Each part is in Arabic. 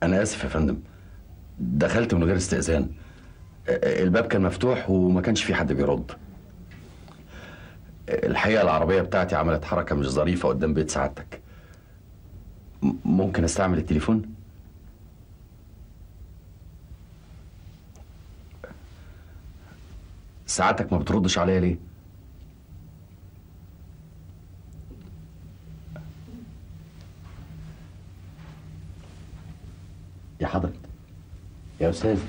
انا اسف يا فندم، دخلت من غير استئذان. الباب كان مفتوح وما كانش في حد بيرد. الحقيقه العربيه بتاعتي عملت حركه مش ظريفه قدام بيت سعادتك. ممكن استعمل التليفون؟ ساعتك ما بتردش عليا ليه؟ يا حضرة يا أستاذ،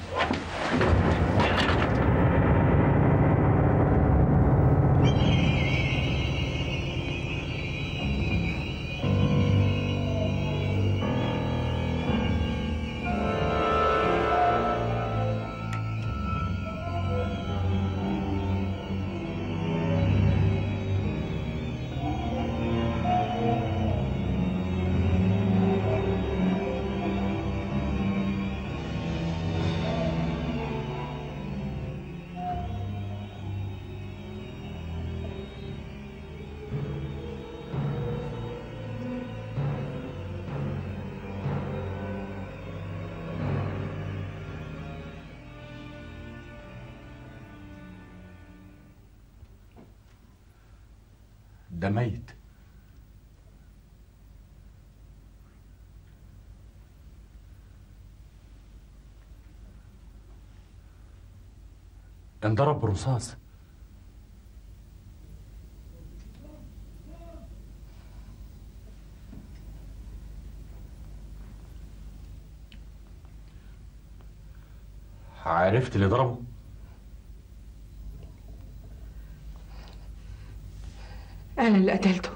ده ميت. انضرب برصاص. عرفت اللي ضربه؟ أنا اللي قتلته.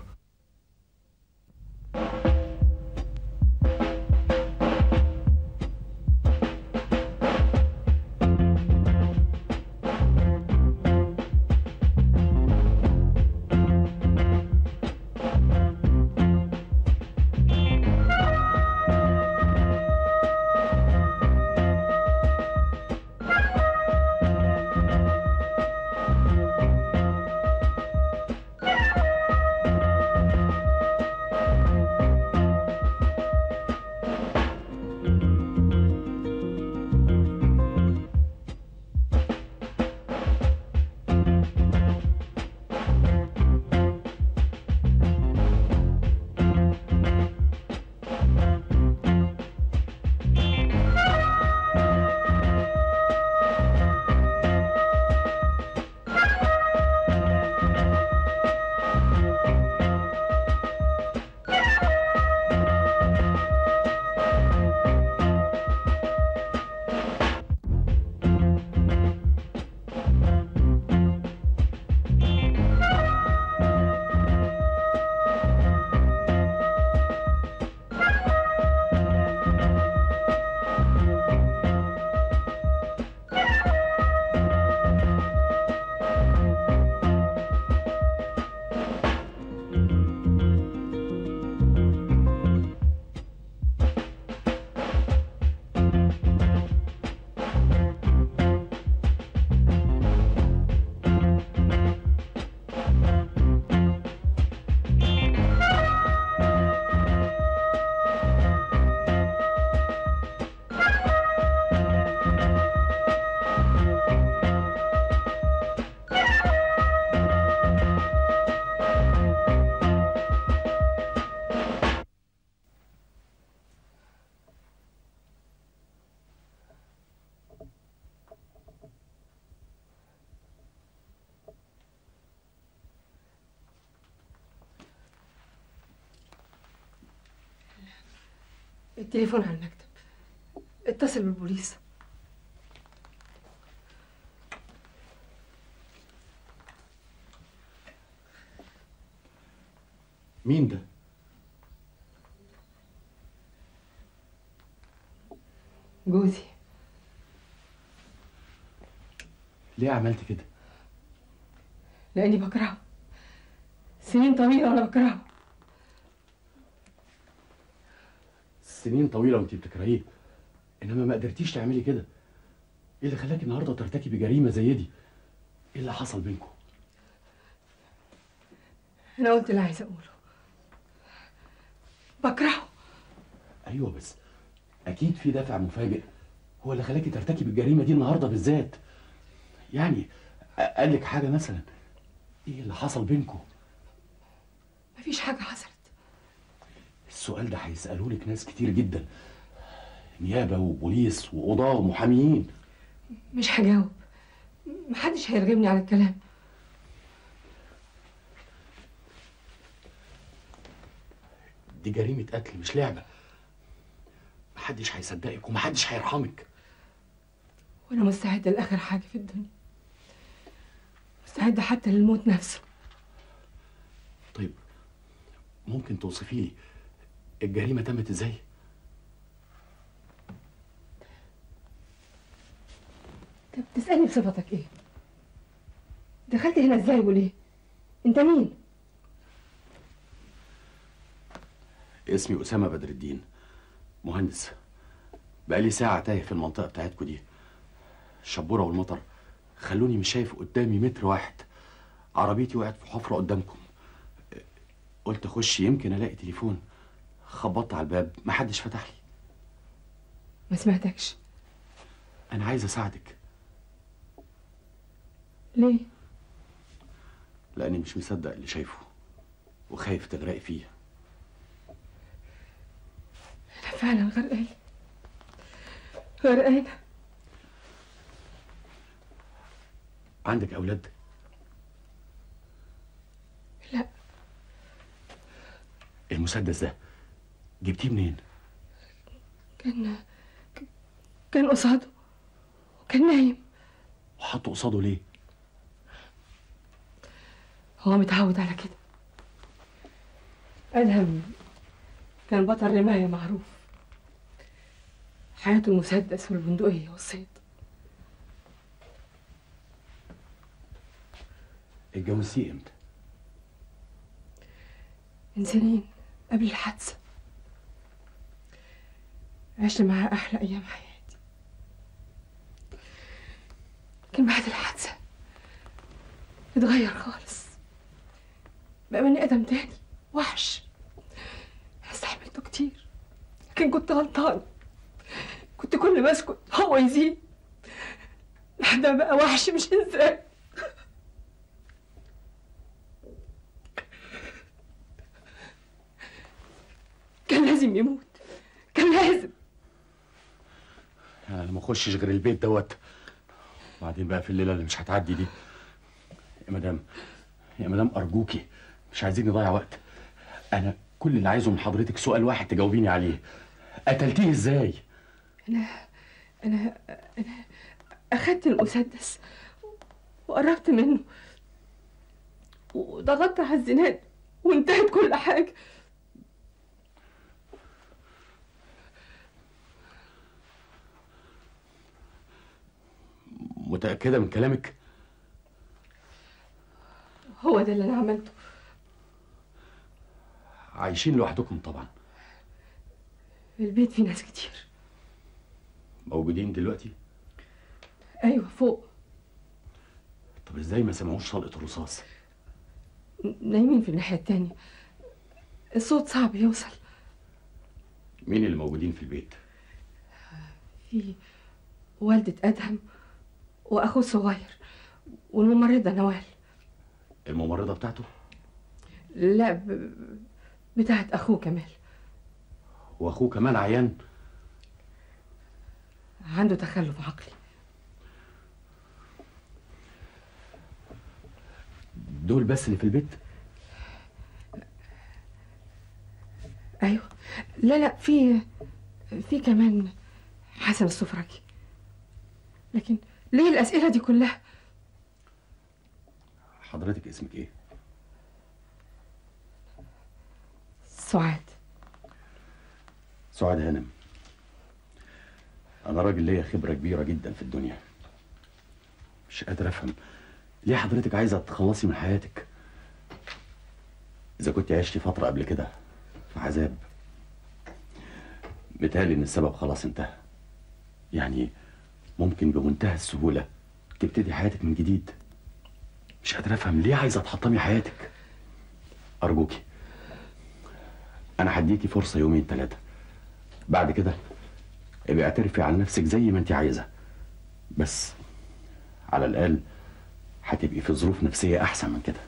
التليفون على المكتب، اتصل بالبوليس. مين ده؟ جوزي. ليه عملت كده؟ لأني بكرهه، سنين طويلة وأنا بكرهه. سنين طويلة وانتي بتكرهيه، انما ما قدرتيش تعملي كده. ايه اللي خلاكي النهارده ترتكبي جريمة زي دي؟ ايه اللي حصل بينكم؟ أنا قلت اللي عايزة أقوله، بكرهه. ايوه بس اكيد في دافع مفاجئ هو اللي خلاكي ترتكب الجريمه دي النهارده بالذات. يعني قال لك حاجه مثلا؟ ايه اللي حصل بينكم؟ مفيش حاجة حصلت. السؤال ده هيسالوه لك ناس كتير جدا، نيابه وبوليس وقضاه ومحاميين. مش هجاوب، محدش هيرغمني على الكلام. دي جريمه قتل مش لعبه. محدش هيصدقك ومحدش هيرحمك. وانا مستعدة لاخر حاجة في الدنيا، مستعدة حتى للموت نفسه. طيب ممكن توصفي لي الجريمه تمت ازاي؟ طب تسألني بصفتك ايه؟ دخلت هنا ازاي وليه؟ انت مين؟ اسمي أسامة بدر الدين، مهندس. بقالي ساعة تايه في المنطقة بتاعتكوا دي. الشبورة والمطر خلوني مش شايف قدامي متر واحد. عربيتي وقعت في حفرة قدامكم. قلت أخش يمكن ألاقي تليفون. خبطت على الباب محدش فتح لي. ما سمعتكش. أنا عايز أساعدك. ليه؟ لأني مش مصدق اللي شايفه وخايف تغرقي فيه. أنا فعلا غرقانة غرقانة. عندك أولاد؟ لا. المسدس ده جبتيه منين؟ كان قصاده وكان نايم. وحطه قصاده ليه؟ هو متعود على كده. أدهم كان بطل رماية معروف، حياته المسدس والبندقية والصيد. اتجوزتيه امتى؟ من سنين قبل الحادثة. عشت معاه أحلى أيام حياتي، لكن بعد الحادثة اتغير خالص، بقى بني آدم تاني، وحش. استحملته كتير لكن كنت غلطان. كنت كل ما اسكت هو يزيد لحد ما بقى وحش مش انسان. كان لازم يموت، كان لازم. انا ما اخشش غير البيت دوت. وبعدين بقى في الليله اللي مش هتعدي دي. يا مدام ارجوكي، مش عايزين نضيع وقت. انا كل اللي عايزه من حضرتك سؤال واحد تجاوبيني عليه. قتلتيه ازاي؟ انا اخدت المسدس وقربت منه وضغطت على الزناد وانتهت كل حاجه. متأكدة من كلامك؟ هو ده اللي انا عملته. عايشين لوحدكم طبعا؟ في البيت في ناس كتير. موجودين دلوقتي؟ ايوه فوق. طب ازاي ما سمعوش طلقة الرصاص؟ نايمين في الناحية التانية، الصوت صعب يوصل. مين اللي موجودين في البيت؟ في والدة أدهم وأخوه الصغير والممرضة نوال. الممرضة بتاعته؟ لا، بتاعت أخوه كمال. وأخوه كمال عيان؟ عنده تخلف عقلي. دول بس اللي في البيت؟ أيوه. لا في كمان حسن السفرجي. لكن ليه الأسئلة دي كلها؟ حضرتك اسمك ايه؟ سعاد. سعاد هانم. أنا راجل ليا خبرة كبيرة جدا في الدنيا. مش قادر أفهم ليه حضرتك عايزة تخلصي من حياتك؟ إذا كنت عشتي فترة قبل كده في عذاب، بيتهيألي إن السبب خلاص انتهى. يعني ممكن بمنتهى السهولة تبتدي حياتك من جديد. مش قادر أفهم ليه عايزة تحطمي حياتك. أرجوكي، أنا هديكي فرصة يومين 3، بعد كده ابقي اعترفي عن نفسك زي ما انت عايزه، بس على الاقل هتبقي في ظروف نفسيه احسن من كده.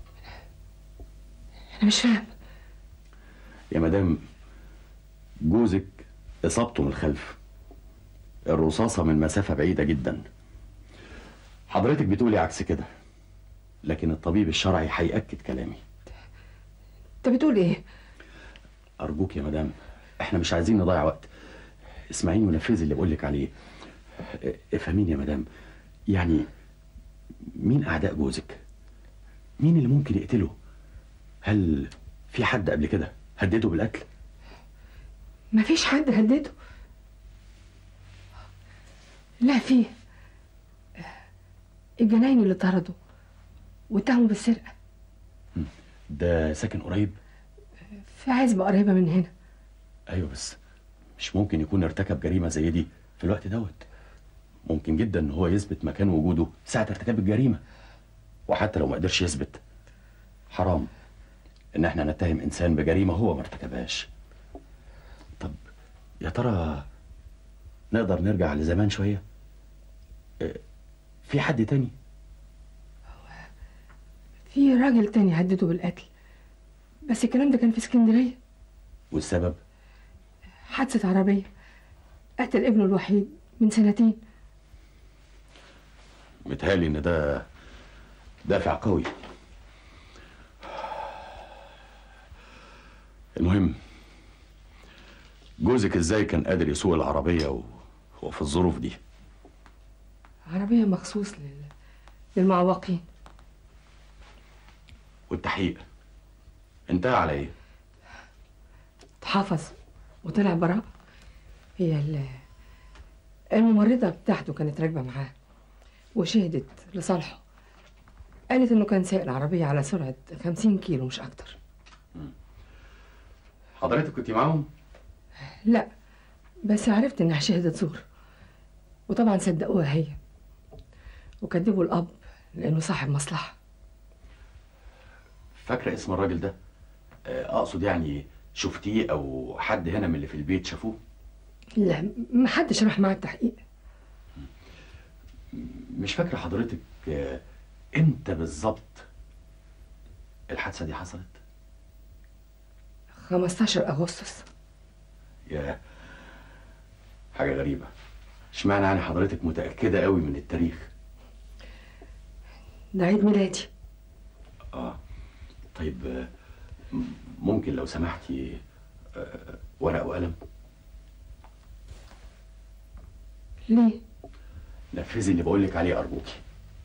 انا مش فاهم. يا مدام، جوزك اصابته من الخلف، الرصاصه من مسافه بعيده جدا. حضرتك بتقولي عكس كده، لكن الطبيب الشرعي هيأكد كلامي. انت بتقول ايه؟ ارجوك يا مدام، احنا مش عايزين نضيع وقت. اسمعيني ونفذي اللي بقولك عليه. افهميني يا مدام، يعني مين اعداء جوزك؟ مين اللي ممكن يقتله؟ هل في حد قبل كده هدده بالقتل؟ مفيش حد هدده. لا، فيه. الجناين اللي طردوا واتهموا بالسرقه. ده ساكن قريب؟ في عزبه قريبه من هنا. ايوه، بس مش ممكن يكون ارتكب جريمه زي دي في الوقت دوت. ممكن جدا ان هو يثبت مكان وجوده ساعه ارتكاب الجريمه، وحتى لو ما قدرش يثبت، حرام ان احنا نتهم انسان بجريمه هو ما ارتكبهاش. طب يا ترى نقدر نرجع لزمان شويه؟ في حد تاني؟ في راجل تاني هدده بالقتل، بس الكلام ده كان في اسكندريه. والسبب؟ حادثه عربيه، قتل ابنه الوحيد من 2 سنين. متهيألي ان ده دافع قوي. المهم، جوزك ازاي كان قادر يسوق العربيه وفي الظروف دي؟ عربيه مخصوص للمعوقين. والتحقيق انتهى على ايه؟ اتحفظ وطلع برابة. هي الممرضة بتاعته كانت راكبة معاه وشهدت لصالحه، قالت انه كان سايق العربية على سرعة 50 كيلو مش اكتر. حضرتك كنت معاهم؟ لا، بس عرفت انها شهدة زور، وطبعا صدقوها هي وكذبوا الاب لانه صاحب مصلحة. فاكرة اسم الراجل ده؟ اقصد يعني شفتيه او حد هنا من اللي في البيت شافوه؟ لا، محدش راح معاه التحقيق. مش فاكرة حضرتك امتى بالظبط الحادثة دي حصلت؟ 15 أغسطس. يا حاجة غريبة. اشمعنى يعني حضرتك متأكدة قوي من التاريخ؟ ده عيد ميلادي. طيب ممكن لو سمحتي ورق وقلم؟ ليه؟ نفذي اللي بقولك عليه أرجوكي.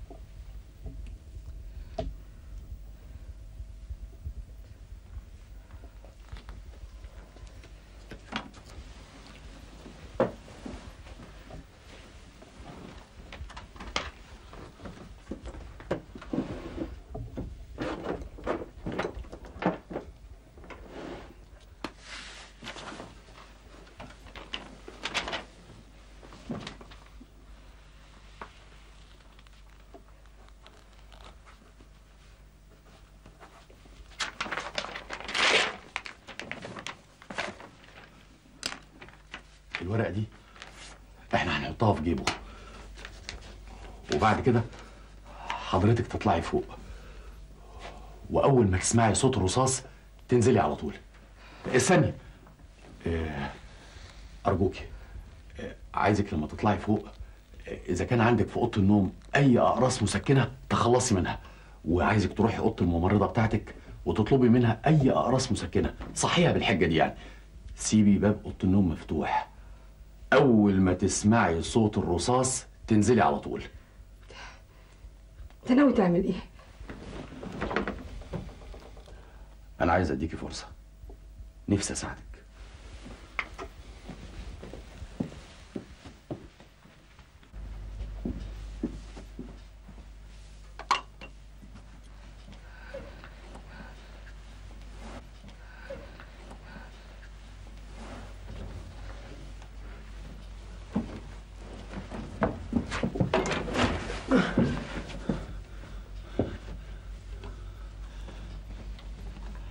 الورقة دي احنا هنحطها في جيبه، وبعد كده حضرتك تطلعي فوق، واول ما تسمعي صوت الرصاص تنزلي على طول. استني، ارجوكي، عايزك لما تطلعي فوق اذا كان عندك في اوضه النوم اي اقراص مسكنه تخلصي منها، وعايزك تروحي اوضه الممرضه بتاعتك وتطلبي منها اي اقراص مسكنه. صحيها بالحجه دي يعني. سيبي باب اوضه النوم مفتوح، اول ما تسمعي صوت الرصاص تنزلي على طول. انت ناوي تعمل ايه؟ انا عايز اديكي فرصه، نفسي اساعدك.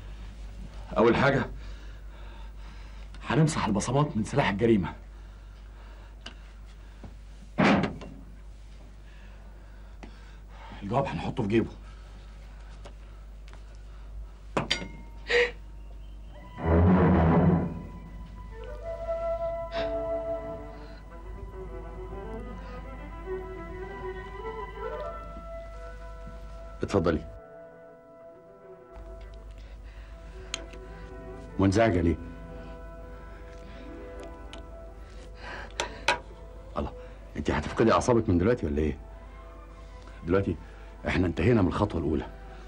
أول حاجة هنمسح البصمات من سلاح الجريمة. الجواب هنحطه في جيبه. اتفضلي. منزعجة ليه؟ الله، انت هتفقدي اعصابك من دلوقتي ولا ايه؟ دلوقتي احنا انتهينا من الخطوة الأولى.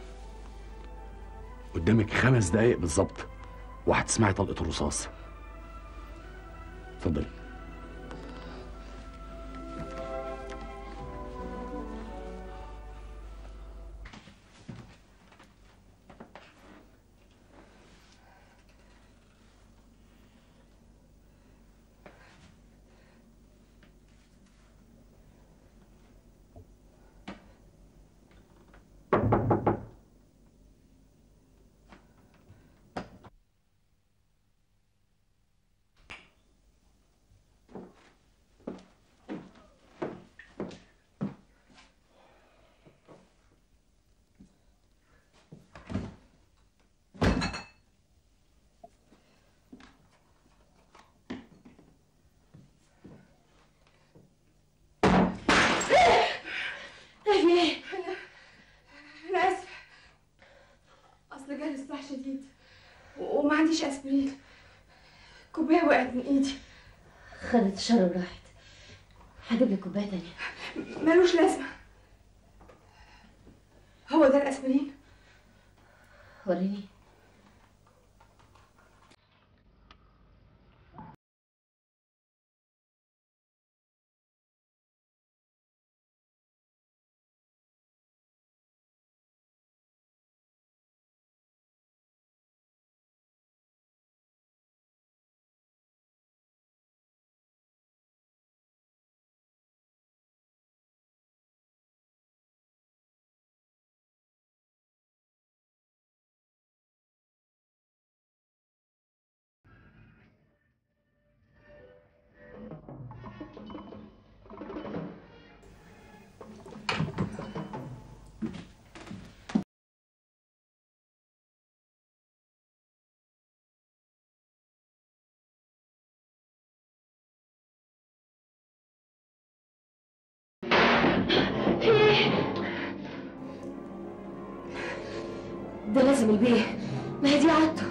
قدامك 5 دقايق بالظبط وهتسمعي طلقة الرصاص. اتفضلي. أنا آسفة، أصل جالي صداع شديد وما عنديش أسبرين. كوباية وقعت من إيدي. خدت الشر وراحت. هجيب لك كوباية تانية. ملوش لازمة. هو ده الأسبرين؟ وريني. ده لازم البيه، ما هي دي عادته.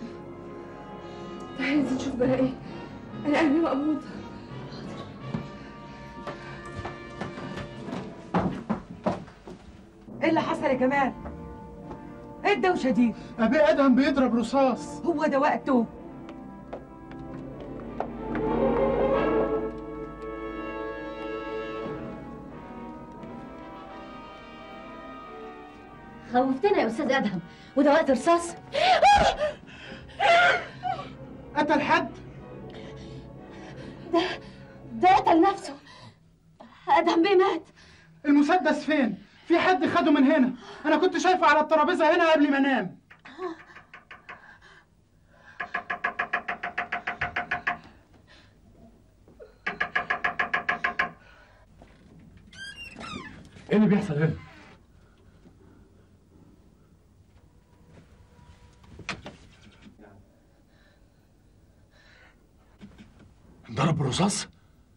تعالي ننزل نشوف بقى ايه، انا قلبي مقبوض. ايه اللي حصل يا جمال؟ ايه الدوشه دي؟ ابي ادهم بيضرب رصاص. هو ده وقته؟ خوفتنا يا استاذ ادهم، وده وقت رصاص؟ قتل حد؟ ده قتل نفسه. ادهم بيه مات. المسدس فين؟ في حد خده من هنا، انا كنت شايفه على الترابيزه هنا قبل ما انام. ايه اللي بيحصل هنا؟ ضرب بالرصاص؟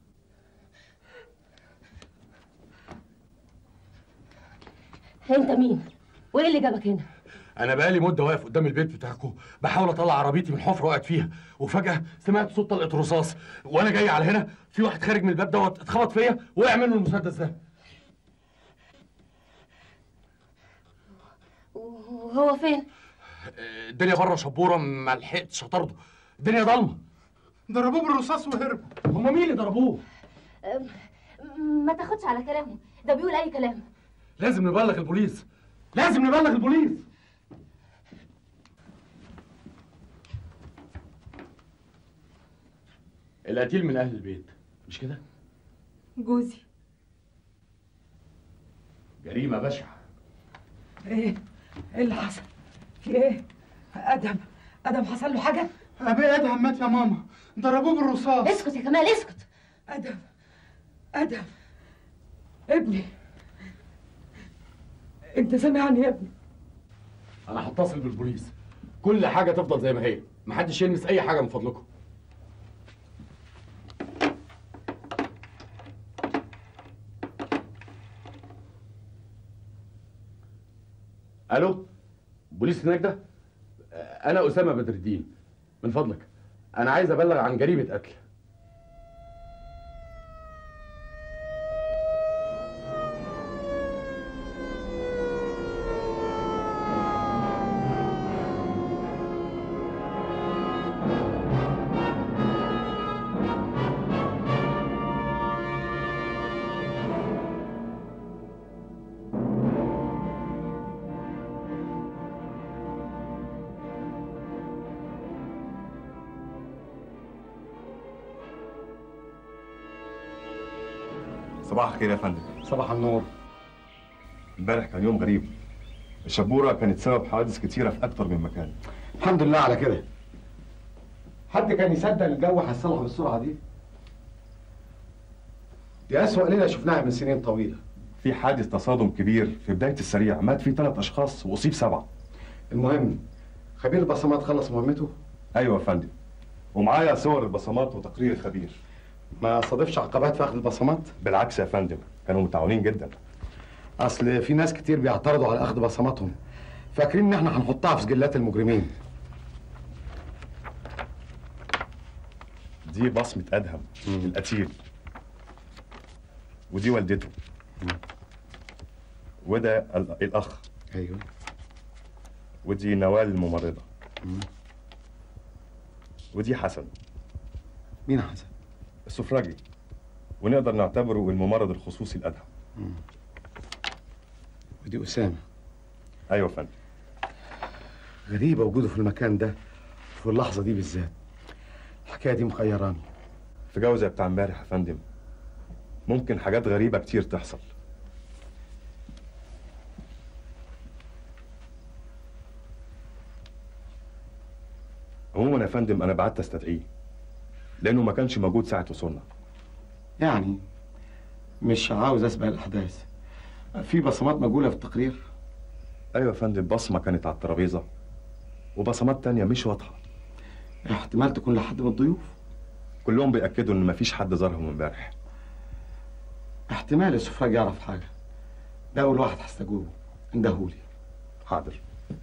انت مين؟ وايه اللي جابك هنا؟ انا بقالي مده واقف قدام البيت بتاعكم بحاول اطلع عربيتي من حفره وقعت فيها، وفجاه سمعت صوت طلقه رصاص، وانا جاي على هنا في واحد خارج من الباب دوت اتخبط فيا وقع منه المسدس ده. وهو فين؟ الدنيا بره شبوره، ما لحقتش اطرده، الدنيا ضلمه. ضربوه بالرصاص وهربوا. هم مين اللي ضربوه؟ ما تاخدش على كلامه، ده بيقول اي كلام. لازم نبلغ البوليس، لازم نبلغ البوليس. القتيل من اهل البيت مش كده؟ جوزي. جريمه بشعه. ايه اللي حصل؟ في ايه؟ ادم حصل له حاجه؟ ابي ادهم مات يا ماما، ضربوه بالرصاص. اسكت يا كمال، اسكت. ادم ابني. انت سامعني يا ابني؟ انا هتصل بالبوليس، كل حاجه تفضل زي ما هي، محدش يلمس اي حاجه من فضلكم. الو، بوليس هناك ده؟ انا اسامه بدر الدين، من فضلك انا عايز ابلغ عن جريمه قتل. صباح الخير يا فندم. صباح النور. امبارح كان يوم غريب. الشبوره كانت سبب حوادث كتيره في اكتر من مكان. الحمد لله على كده. حد كان يصدق الجو هيصلح بالسرعه دي؟ دي اسوأ ليله شفناها من سنين طويله. في حادث تصادم كبير في بدايه السريع، مات فيه 3 اشخاص واصيب 7. المهم خبير البصمات خلص مهمته؟ ايوه يا فندم، ومعايا صور البصمات وتقرير الخبير. ما صادفش عقبات في اخذ البصمات؟ بالعكس يا فندم، كانوا متعاونين جدا. اصل في ناس كتير بيعترضوا على اخذ بصماتهم، فاكرين ان احنا هنحطها في سجلات المجرمين. دي بصمه ادهم القتيل، ودي والدته، وده الاخ. ايوه. ودي نوال الممرضه. ودي حسن. مين حسن؟ السفراجي، ونقدر نعتبره الممرض الخصوصي لادهم. ودي اسامه. ايوه يا فندم. غريبه وجوده في المكان ده في اللحظه دي بالذات. الحكايه دي مخيراني. في جو زي بتاع امبارح يا فندم ممكن حاجات غريبه كتير تحصل. عموما يا فندم انا بعت استدعيه لانه ما كانش موجود ساعه وصولنا. يعني مش عاوز اسبق الاحداث، في بصمات مجهوله في التقرير؟ ايوه يا فندم، بصمه كانت على الترابيزه وبصمات تانية مش واضحه. احتمال تكون لحد من الضيوف؟ كلهم بيأكدوا ان مفيش حد زارهم امبارح. احتمال السفراج يعرف حاجه. ده اول واحد هستجوبه، اندهولي. حاضر.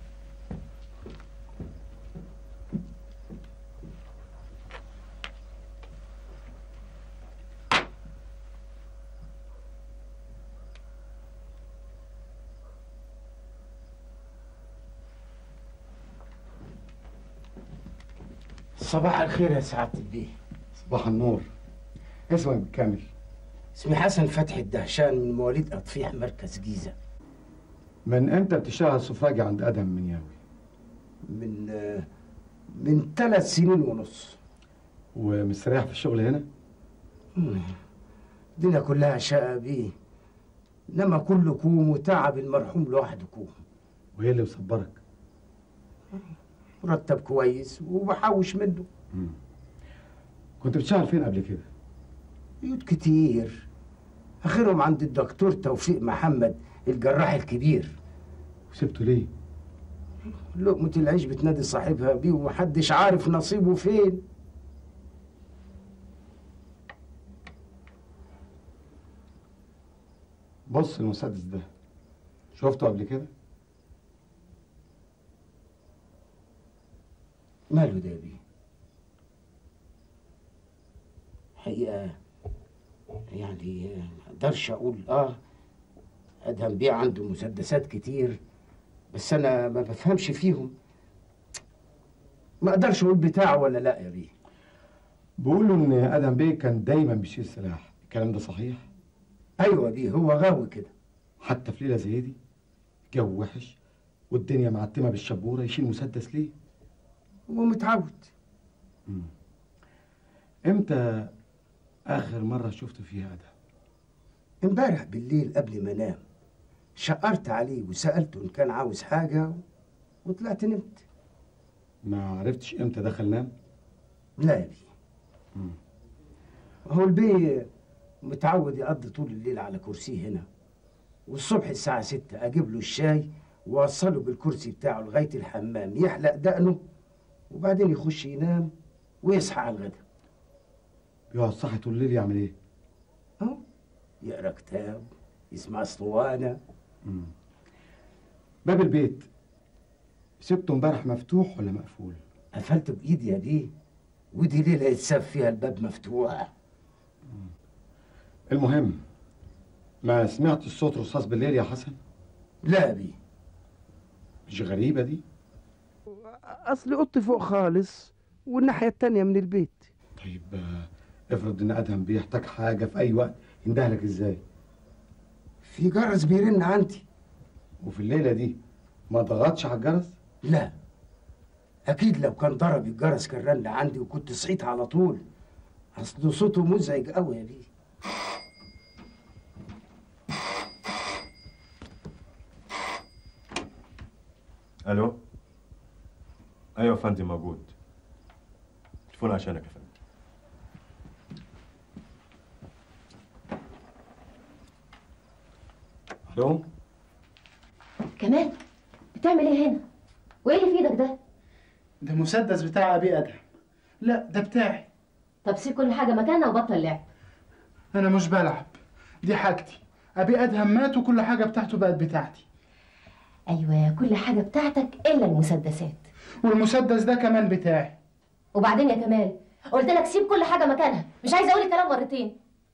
صباح الخير يا سعادة البيه. صباح النور. اسمك بالكامل؟ اسمي حسن فتحي الدهشان، من مواليد أطفيح مركز جيزة. من امتى بتشتغل سفراجي عند ادهم منياوي؟ من 3 سنين ونص. ومستريح في الشغل هنا؟ الدنيا كلها شقة بيه، انما كلكم وتعب المرحوم لوحدكم. وايه اللي مصبرك؟ مرتب كويس وبحوش منه. كنت بتشتغل فين قبل كده؟ بيوت كتير، اخرهم عند الدكتور توفيق محمد الجراح الكبير. وسبته ليه؟ لقمة العيش بتنادي صاحبها بيه ومحدش عارف نصيبه فين. بص المسدس ده، شفته قبل كده؟ ماله ده بيه؟ حقيقة يعني ما اقدرش اقول ادهم بيه عنده مسدسات كتير، بس انا ما بفهمش فيهم. ما اقدرش اقول بتاعه ولا لا يا بيه. بيقولوا ان ادهم بيه كان دايما بيشيل سلاح، الكلام ده صحيح؟ ايوه بيه، هو غاوي كده. حتى في ليله زي دي جو وحش والدنيا معتمه بالشبوره يشيل مسدس ليه؟ هو متعود. امتى اخر مره شفته فيها ادهم؟ امبارح بالليل قبل ما انام شقرت عليه وسالته ان كان عاوز حاجه وطلعت نمت. ما عرفتش امتى دخل نام؟ لا يا بيه. هو البيه متعود يقضي طول الليل على كرسيه هنا، والصبح الساعة 6 أجيب له الشاي وأوصله بالكرسي بتاعه لغاية الحمام يحلق دقنه، وبعدين يخش ينام ويصحى على الغدا. يقعد صاحي طول الليل يعمل ايه؟ أهو يقرا كتاب، يسمع اسطوانة. باب البيت سبته امبارح مفتوح ولا مقفول؟ قفلته بإيدي يا بيه، ودي ليلة يتساب فيها الباب مفتوح. المهم، ما سمعت الصوت رصاص بالليل يا حسن؟ لا يا بيه. مش غريبة دي؟ أصل أوضتي فوق خالص والناحية التانية من البيت. طيب افرض إن أدهم بيحتاج حاجة في أي وقت، يندهلك إزاي؟ في جرس بيرن عندي. وفي الليلة دي ما ضغطش على الجرس؟ لا، أكيد لو كان ضرب الجرس كان رن عندي وكنت صحيت على طول. أصل صوته مزعج قوي يا بيه. الو. ايوه يا فندم موجود. تليفون عشانك يا فندم. الو. كمال، بتعمل ايه هنا؟ وايه اللي في ايدك ده؟ ده مسدس بتاع ابي ادهم. لا ده بتاعي. طب سيب كل حاجه مكانها وبطل لعب. انا مش بلعب، دي حاجتي. ابي ادهم مات وكل حاجه بتاعته بقت بتاعتي. ايوه، كل حاجه بتاعتك الا المسدسات. والمسدس ده كمان بتاعي. وبعدين يا كمال، قلت لك سيب كل حاجه مكانها، مش عايزه اقول الكلام مرتين.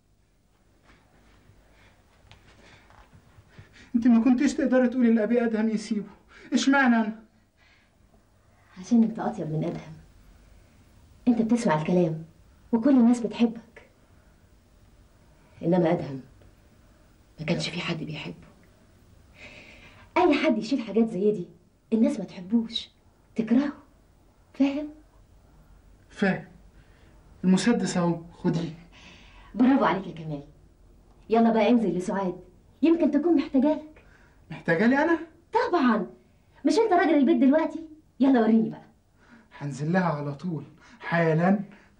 انت ما كنتيش تقدري تقولي لابي ادهم يسيبه، اشمعنى انا؟ عشان انت اطيب من ادهم. انت بتسمع الكلام وكل الناس بتحبك، انما ادهم ما كانش في حد بيحبه. اي حد يشيل حاجات زي دي الناس ما تحبوش، تكرهه. فاهم؟ فاهم. المسدس اهو، خديه. برافو عليك يا كمال. يلا بقى انزل لسعاد، يمكن تكون محتاجالك. محتاجالي انا؟ طبعا، مش انت راجل البيت دلوقتي؟ يلا وريني بقى. هنزل لها على طول حالا.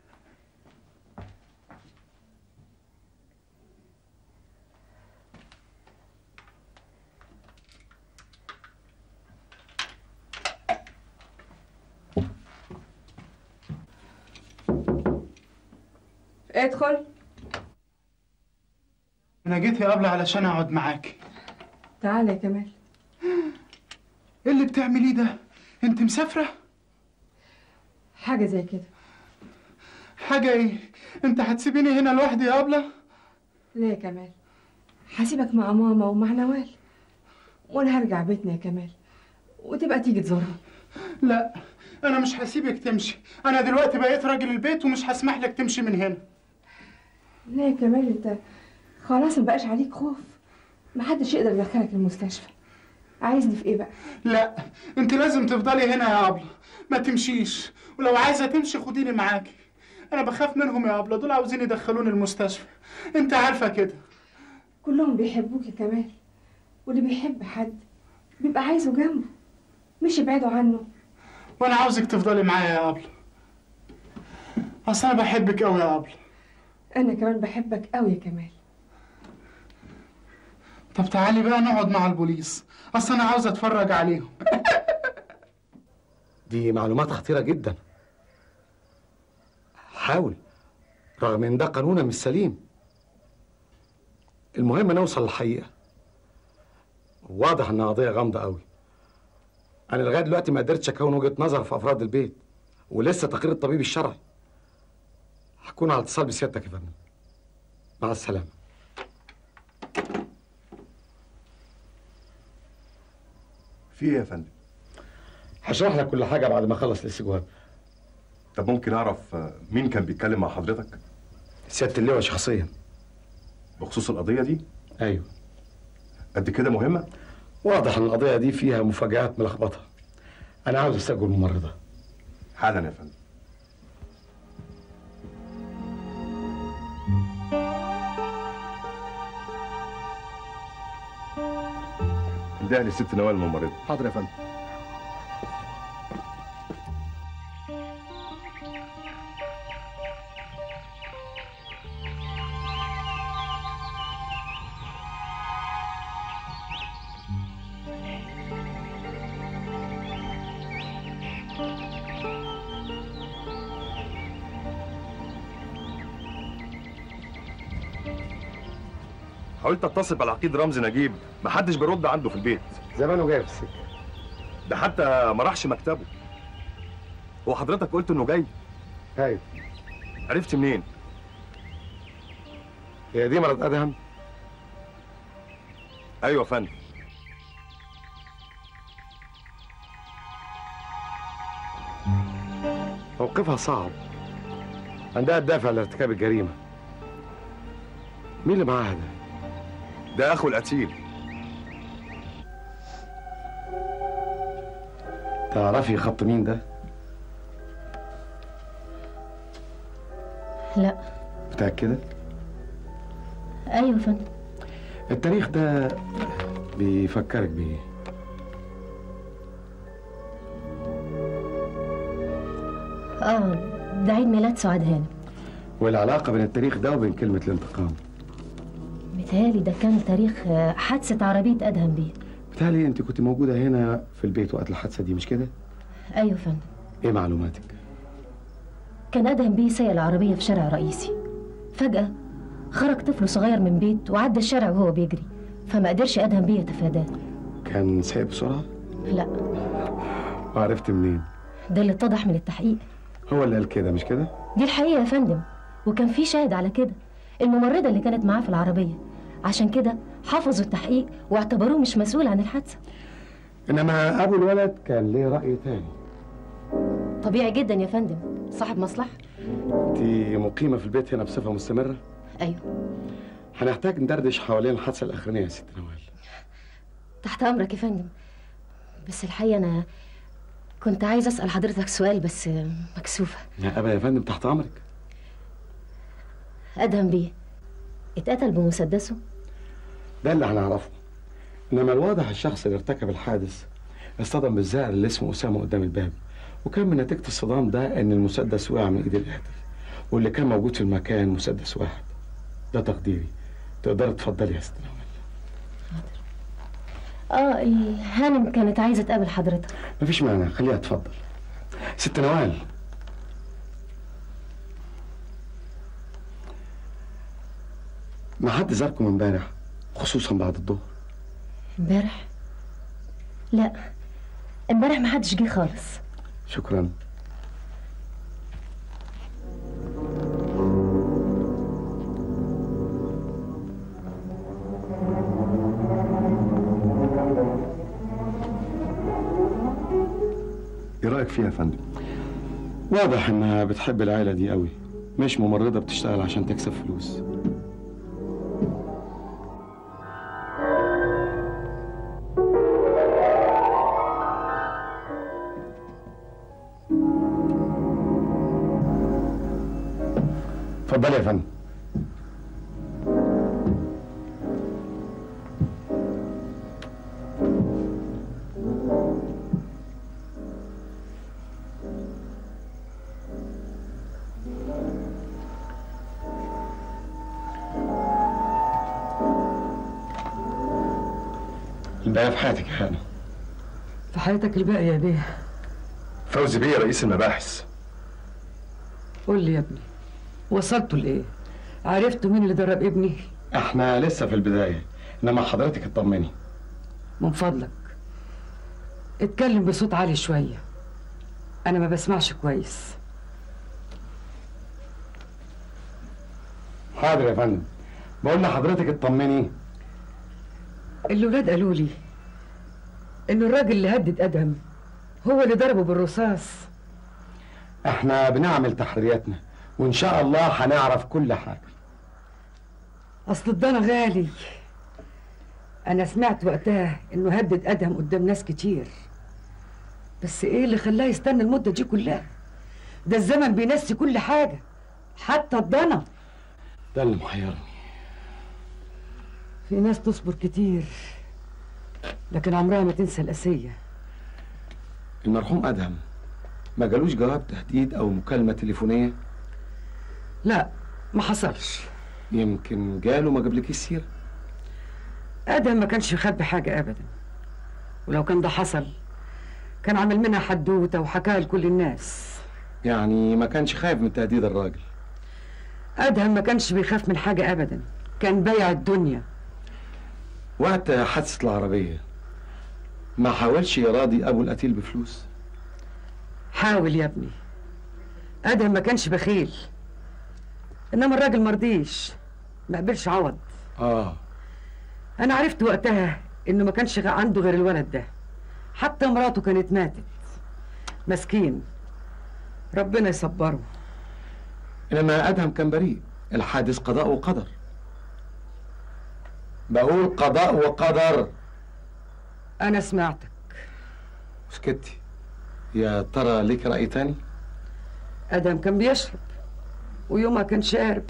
ادخل. انا جيت يا ابله علشان اقعد معاك. تعالى يا كمال. ايه اللي بتعمليه ده؟ انت مسافره؟ حاجه زي كده. حاجه ايه؟ انت هتسيبيني هنا لوحدي يا ابله؟ ليه يا كمال؟ هسيبك مع ماما ومع نوال، وانا هرجع بيتنا يا كمال، وتبقى تيجي تزورني. لا، انا مش هسيبك تمشي. انا دلوقتي بقيت راجل البيت ومش هسمح لك تمشي من هنا. ليه يا كمال؟ انت خلاص مبقاش عليك خوف، محدش يقدر يدخلك المستشفى. عايزني في ايه بقى؟ لا، انت لازم تفضلي هنا يا ابله، ما تمشيش. ولو عايزه تمشي خديني معاكي. انا بخاف منهم يا ابله، دول عاوزين يدخلوني المستشفى، انت عارفه كده. كلهم بيحبوك يا كمال، واللي بيحب حد بيبقى عايزه جنبه، مش يبعدوا عنه. وانا عاوزك تفضلي معايا يا ابله، اصل انا بحبك قوي يا ابله. انا كمان بحبك قوي يا كمال. طب تعالي بقى نقعد مع البوليس، اصل انا عاوزه اتفرج عليهم. دي معلومات خطيرة جدا. حاول، رغم ان ده قانونا مش سليم. المهم نوصل للحقيقة. واضح انها قضية غامضة قوي. انا لغاية دلوقتي ما قدرتش اكون وجهة نظر في افراد البيت، ولسه تقرير الطبيب الشرعي. هكون على اتصال بسيادتك يا فندم. مع السلامة. في ايه يا فندم؟ هشرح لك كل حاجة بعد ما اخلص الاستجواب. طب ممكن اعرف مين كان بيتكلم مع حضرتك؟ سيادة اللواء شخصيا. بخصوص القضية دي؟ ايوه. قد كده مهمة؟ واضح ان القضية دي فيها مفاجآت ملخبطة. انا عاوز استجوب الممرضة. حالا يا فندم. ده للست نوال الممرضة. حاضر يا فندم. حاولت اتصل بالعقيد رمزي نجيب، محدش بيرد عنده في البيت. زمانه جاي في السكه. ده حتى ما راحش مكتبه. هو حضرتك قلت انه جاي؟ ايوه. عرفت منين؟ هي دي مرات ادهم؟ ايوه يا فندم. موقفها صعب، عندها الدافع لارتكاب الجريمه. مين اللي معاها ده؟ ده اخو القتيل. تعرفي خط مين ده؟ لا. متأكدة؟ ايوه يا فندم. التاريخ ده بيفكرك بإيه؟ ده عيد ميلاد سعاد هانم. والعلاقة بين التاريخ ده وبين كلمة الانتقام؟ متهيألي ده كان تاريخ حادثة عربية أدهم بيه. متهيألي أنت كنت موجودة هنا في البيت وقت الحادثة دي، مش كده؟ أيوة يا فندم. إيه معلوماتك؟ كان أدهم بيه سايق العربية في شارع رئيسي. فجأة خرج طفل صغير من بيت وعدى الشارع وهو بيجري، فما قدرش أدهم بيه يتفاداه. كان سايق بسرعة؟ لا. وعرفت منين؟ ده اللي اتضح من التحقيق. هو اللي قال كده مش كده؟ دي الحقيقة يا فندم، وكان في شاهد على كده، الممرضة اللي كانت معاه في العربية. عشان كده حفظوا التحقيق واعتبروه مش مسؤول عن الحادثة. إنما أبو الولد كان ليه رأي تاني. طبيعي جدا يا فندم، صاحب مصلحة. أنت مقيمة في البيت هنا بصفة مستمرة؟ أيوه. هنحتاج ندردش حوالين الحادثة الأخرانية يا ست نوال. تحت أمرك يا فندم، بس الحقيقة أنا كنت عايز أسأل حضرتك سؤال بس مكسوفة. لا أبدا يا فندم، تحت أمرك. أدهم بيه اتقتل بمسدسه؟ ده اللي هنعرفه، إنما الواضح الشخص اللي ارتكب الحادث اصطدم بالزائر اللي اسمه أسامة قدام الباب، وكان من نتيجة الصدام ده إن المسدس وقع من إيد القاتل، واللي كان موجود في المكان مسدس واحد. ده تقديري، تقدري تفضلي يا ست نوال. حاضر. الهانم كانت عايزة تقابل حضرتك. مفيش مانع، خليها تفضل. ست نوال، ما حد زاركم امبارح خصوصا بعد الظهر؟ امبارح؟ لا، امبارح ما حدش جه خالص. شكرا. ايه رايك فيها يا فندم؟ واضح انها بتحب العيله دي قوي، مش ممرضه بتشتغل عشان تكسب فلوس. اتفضلي يا فندم. الباقي في حياتك يا هانم. في حياتك الباقي يا بيه. فوزي بيه رئيس المباحث. قول لي يا ابني، وصلتوا لايه؟ عرفتوا مين اللي ضرب ابني؟ احنا لسه في البدايه، انما حضرتك اطمني. من فضلك اتكلم بصوت عالي شويه، انا ما بسمعش كويس. حاضر يا فندم، بقول لحضرتك اطمني. الولاد قالوا لي ان الراجل اللي هدد ادهم هو اللي ضربه بالرصاص. احنا بنعمل تحرياتنا وان شاء الله هنعرف كل حاجه. اصل الضنا غالي. انا سمعت وقتها انه هدد ادهم قدام ناس كتير، بس ايه اللي خلاه يستنى المده دي كلها؟ ده الزمن بينسي كل حاجه، حتى الضنا. ده اللي محيرني. في ناس تصبر كتير لكن عمرها ما تنسى القاسيه. المرحوم ادهم ما جالوش جواب تهديد او مكالمه تليفونيه؟ لا، ما حصلش. يمكن جاله ما جابلكيش سيره؟ ادهم ما كانش يخبي حاجه ابدا، ولو كان ده حصل كان عامل منها حدوته وحكاها لكل الناس. يعني ما كانش خايف من تهديد الراجل؟ ادهم ما كانش بيخاف من حاجه ابدا، كان بايع الدنيا. وقت حادثه العربيه ما حاولش يراضي ابو القتيل بفلوس؟ حاول يا ابني، ادهم ما كانش بخيل، انما الراجل مرضيش، ما قبلش عوض. انا عرفت وقتها انه ما كانش عنده غير الولد ده، حتى مراته كانت ماتت، مسكين، ربنا يصبره. انما ادهم كان بريء، الحادث قضاء وقدر. بقول قضاء وقدر. انا سمعتك. سكتي. يا ترى ليك رأي تاني؟ ادهم كان بيشرب ويومها كان شارب.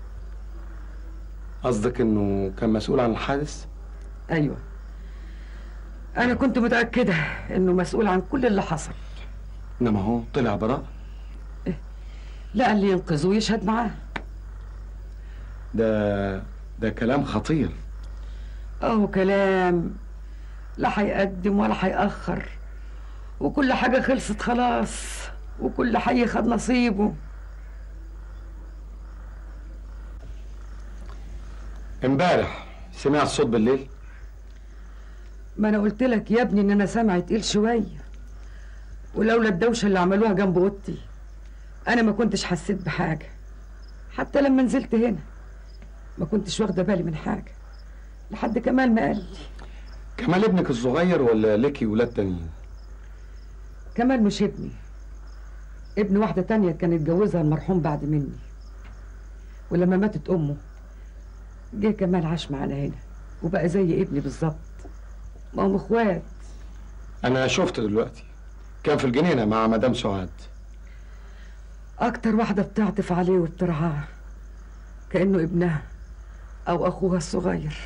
قصدك انه كان مسؤول عن الحادث؟ ايوه، انا كنت متأكدة انه مسؤول عن كل اللي حصل. انما هو طلع براء. لا، اللي ينقذه ويشهد معاه. ده كلام خطير. كلام لا هيقدم ولا هيأخر، وكل حاجة خلصت خلاص، وكل حي خد نصيبه. امبارح سمعت صوت بالليل؟ ما انا قلت لك يا ابني ان انا سامع تقيل شويه، ولولا الدوشه اللي عملوها جنب اوضتي انا ما كنتش حسيت بحاجه. حتى لما نزلت هنا ما كنتش واخده بالي من حاجه لحد كمال ما قال لي. كمال ابنك الصغير ولا ليكي ولاد تانيين؟ كمال مش ابني، ابن واحده تانية كان اتجوزها المرحوم بعد مني، ولما ماتت امه جه كمال عاش معانا هنا وبقى زي ابني بالظبط، ما هم اخوات. انا شفته دلوقتي كان في الجنينه مع مدام سعاد. اكتر واحده بتعطف عليه وبترعاه كانه ابنها او اخوها الصغير.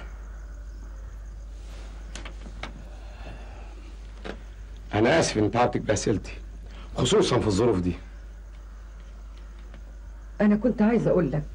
انا اسف ان تعبتك باسئلتي، خصوصا في الظروف دي. انا كنت عايزه اقول لك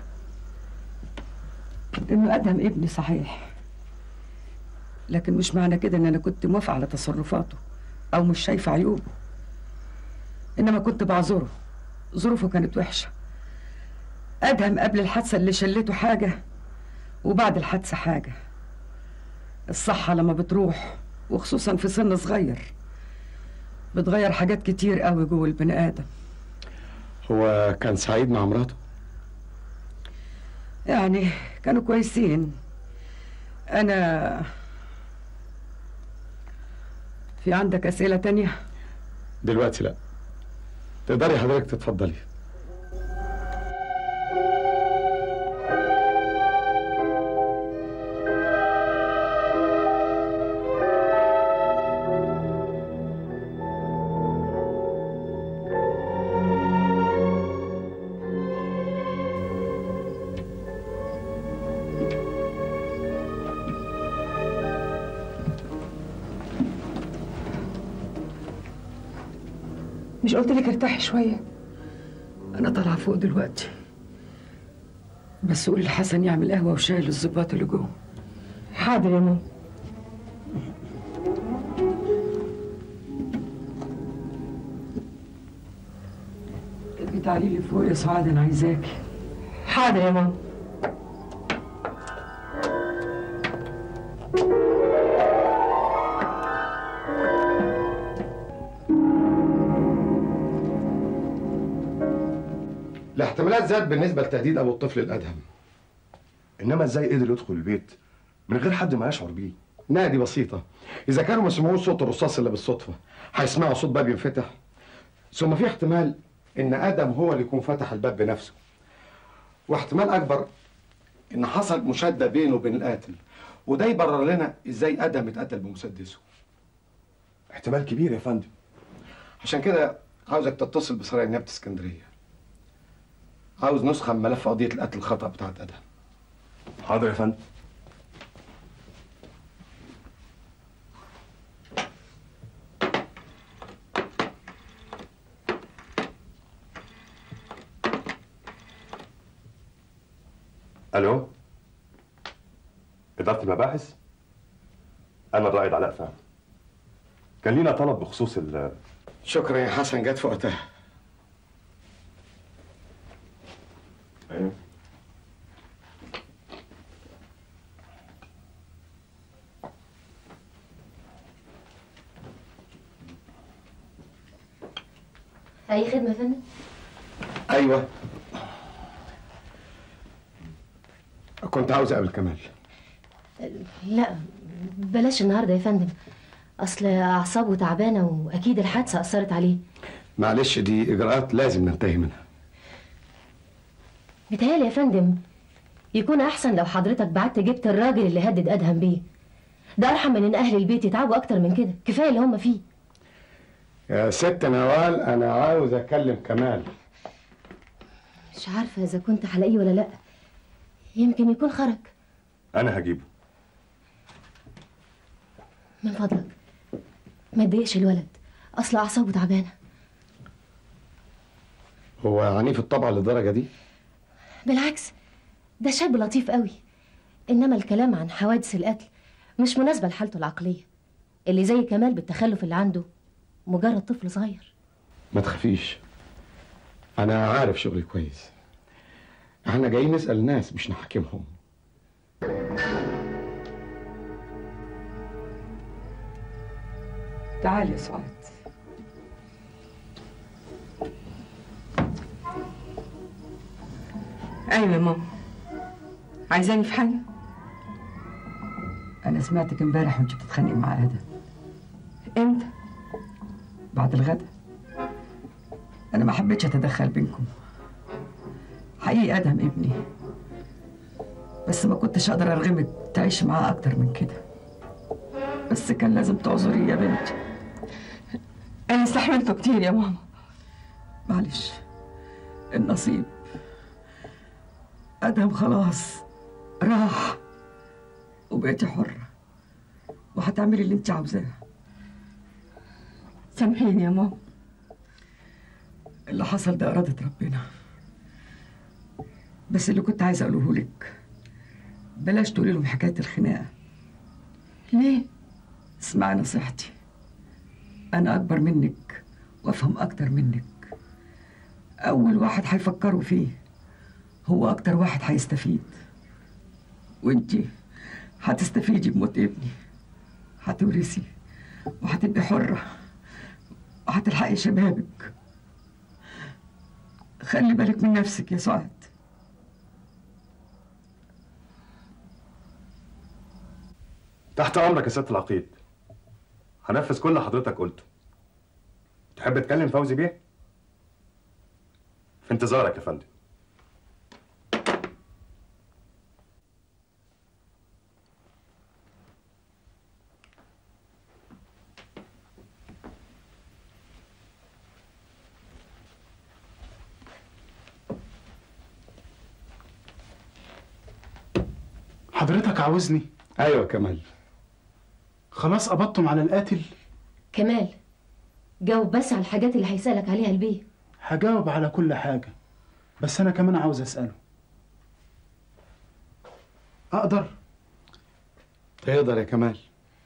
انه ادهم ابني صحيح، لكن مش معنى كده ان انا كنت موافقه على تصرفاته او مش شايفه عيوبه، انما كنت بعذره. ظروفه كانت وحشه. ادهم قبل الحادثه اللي شلته حاجه، وبعد الحادثه حاجه. الصحه لما بتروح وخصوصا في سن صغير بتغير حاجات كتير قوي جوه البني ادم. هو كان سعيد مع مراته؟ يعني كانوا كويسين. انا في عندك اسئله تانية؟ دلوقتي لا، تقدري حضرتك تتفضلي. مش قلت لك ارتاحي شويه؟ انا طالعه فوق دلوقتي، بس قولي لحسن يعمل قهوه وشاي للظباط اللي جوه. حاضر يا ماما. ابقي تعالي لي فوق يا سعاد، انا عايزاكي. حاضر يا ماما. الاحتمالات زاد بالنسبه لتهديد ابو الطفل الادهم. انما ازاي قدر يدخل البيت من غير حد ما يشعر بيه؟ نادي بسيطه، اذا كانوا ما سمعوش صوت الرصاص اللي بالصدفه هيسمعوا صوت باب ينفتح، ثم في احتمال ان ادم هو اللي يكون فتح الباب بنفسه، واحتمال اكبر ان حصل مشاده بينه وبين القاتل، وده يبرر لنا ازاي ادم اتقتل بمسدسه. احتمال كبير يا فندم. عشان كده عاوزك تتصل بسرايا نيابه اسكندريه. عاوز نسخه من ملف قضيه القتل الخطأ بتاعت ادهم. حاضر يا فندم. الو، إدارة المباحث؟ أنا الرائد علاء فهمي. كان لينا طلب بخصوص شكرا يا حسن، جت في وقتها. ايوه. اي خدمه يا فندم؟ ايوه، كنت عاوز اقابل كمال. لا بلاش النهارده يا فندم، اصل اعصابه تعبانه واكيد الحادثه اثرت عليه. معلش، دي اجراءات لازم ننتهي منها. بيتهيألي يا فندم يكون احسن لو حضرتك بعت جبت الراجل اللي هدد ادهم بيه. ده ارحم من ان اهل البيت يتعبوا اكتر من كده، كفايه اللي هم فيه. يا ست نوال، انا عاوز اكلم كمال. مش عارفه اذا كنت هلاقيه ولا لا، يمكن يكون خرج. انا هجيبه. من فضلك ما تضايقش الولد، اصل اعصابه تعبانه. هو عنيف الطبع للدرجه دي؟ بالعكس، ده شاب لطيف قوي، انما الكلام عن حوادث القتل مش مناسبه لحالته العقليه. اللي زي كمال بالتخلف اللي عنده مجرد طفل صغير. ما تخافيش، انا عارف شغلي كويس. احنا جايين نسال الناس مش نحاكمهم. تعال يا سعاد. ايوه يا ماما، عايزاني في حاجه؟ انا سمعتك امبارح وانت بتتخانقي مع ادم. امتى؟ بعد الغدا. انا ما حبيتش اتدخل بينكم، حقيقي ادهم ابني، بس ما كنتش اقدر ارغمك تعيش معاه اكتر من كده. بس كان لازم تعذري يا بنتي. انا استحملته كتير يا ماما. معلش، النصيب. ادهم خلاص راح وبقيتي حرة وهتعملي اللي انت عاوزاه. سامحيني يا ماما. اللي حصل ده إرادة ربنا، بس اللي كنت عايزة أقوله لك بلاش تقولي لهم حكاية الخناقة. ليه؟ اسمعي نصيحتي، أنا أكبر منك وأفهم أكتر منك. أول واحد هيفكروا فيه هو أكتر واحد هيستفيد، وأنتي هتستفيدي بموت ابني، هتورثي وهتبقي حرة وهتلحقي شبابك. خلي بالك من نفسك يا سعاد. تحت امرك يا سياده العقيد، هنفذ كل اللي حضرتك قلته. تحب تكلم فوزي بيه؟ في انتظارك يا فندم. حضرتك عاوزني؟ ايوه كمال. خلاص قبضتم على القاتل؟ كمال، جاوب بس على الحاجات اللي هيسألك عليها البيه. هجاوب على كل حاجة، بس أنا كمان عاوز أسأله. أقدر؟ تقدر يا كمال.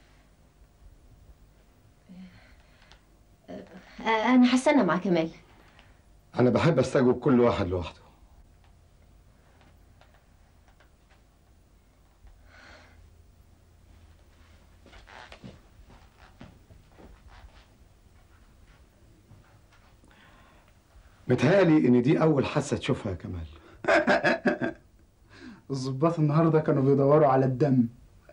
أنا هستنى مع كمال. أنا بحب أستجوب كل واحد لوحده. متهيألي إن دي أول حادثة تشوفها يا كمال. الضباط النهارده كانوا بيدوروا على الدم.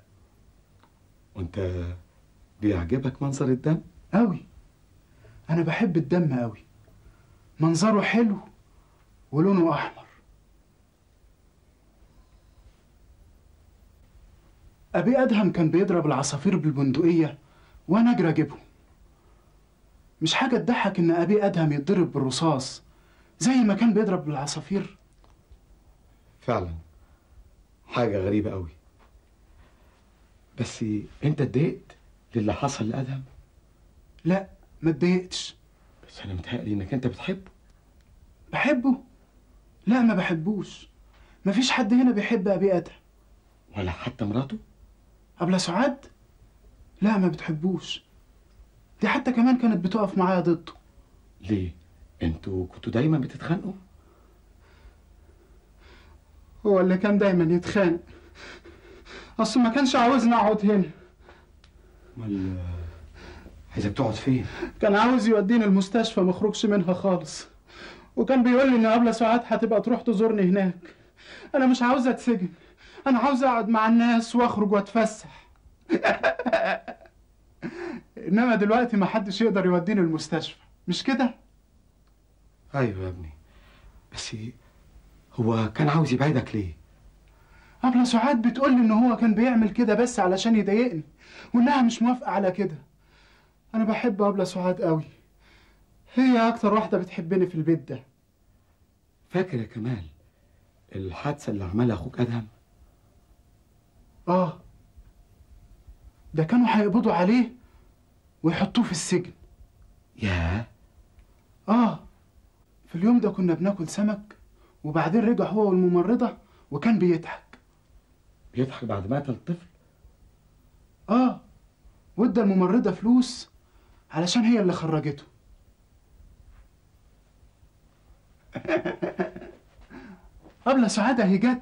وأنت بيعجبك منظر الدم؟ أوي. أنا بحب الدم أوي. منظره حلو ولونه أحمر. أبي أدهم كان بيضرب العصافير بالبندقية وأنا أجري أجيبهم. مش حاجة تضحك إن أبي أدهم يتضرب بالرصاص زي ما كان بيضرب بالعصافير. فعلا حاجة غريبة قوي. بس أنت اتضايقت للي حصل لأدهم؟ لا، ما اتضايقتش. بس أنا متهيألي إنك أنت بتحبه. بحبه؟ لا، ما بحبوش. مفيش حد هنا بيحب أبي أدهم. ولا حتى مراته؟ أبلة سعاد؟ لا، ما بتحبوش. دي حتى كمان كانت بتقف معايا ضده. ليه؟ انتوا كنتوا دايما بتتخانقوا؟ هو اللي كان دايما يتخانق، اصل ما كانش عاوزني اقعد هنا. امال عايزك تقعد فين؟ كان عاوز يوديني المستشفى ما اخرجش منها خالص، وكان بيقول لي ان أبلة سعاد هتبقى تروح تزورني هناك. انا مش عاوز اتسجن، انا عاوز اقعد مع الناس واخرج واتفسح. انما دلوقتي ما حدش يقدر يوديني المستشفى، مش كده؟ ايوه يا ابني، بس هو كان عاوز يبعدك ليه؟ أبلة سعاد بتقول لي ان هو كان بيعمل كده بس علشان يضايقني، وانها مش موافقة على كده. انا بحب أبلة سعاد قوي، هي اكتر واحدة بتحبني في البيت ده. فاكر يا كمال الحادثة اللي عملها اخوك ادهم؟ ده كانوا هيقبضوا عليه ويحطوه في السجن. ياه. في اليوم ده كنا بناكل سمك، وبعدين رجع هو والممرضة وكان بيضحك. بيضحك بعد ما قتل الطفل؟ وادى الممرضة فلوس علشان هي اللي خرجته. أبلة سعادة هي جت.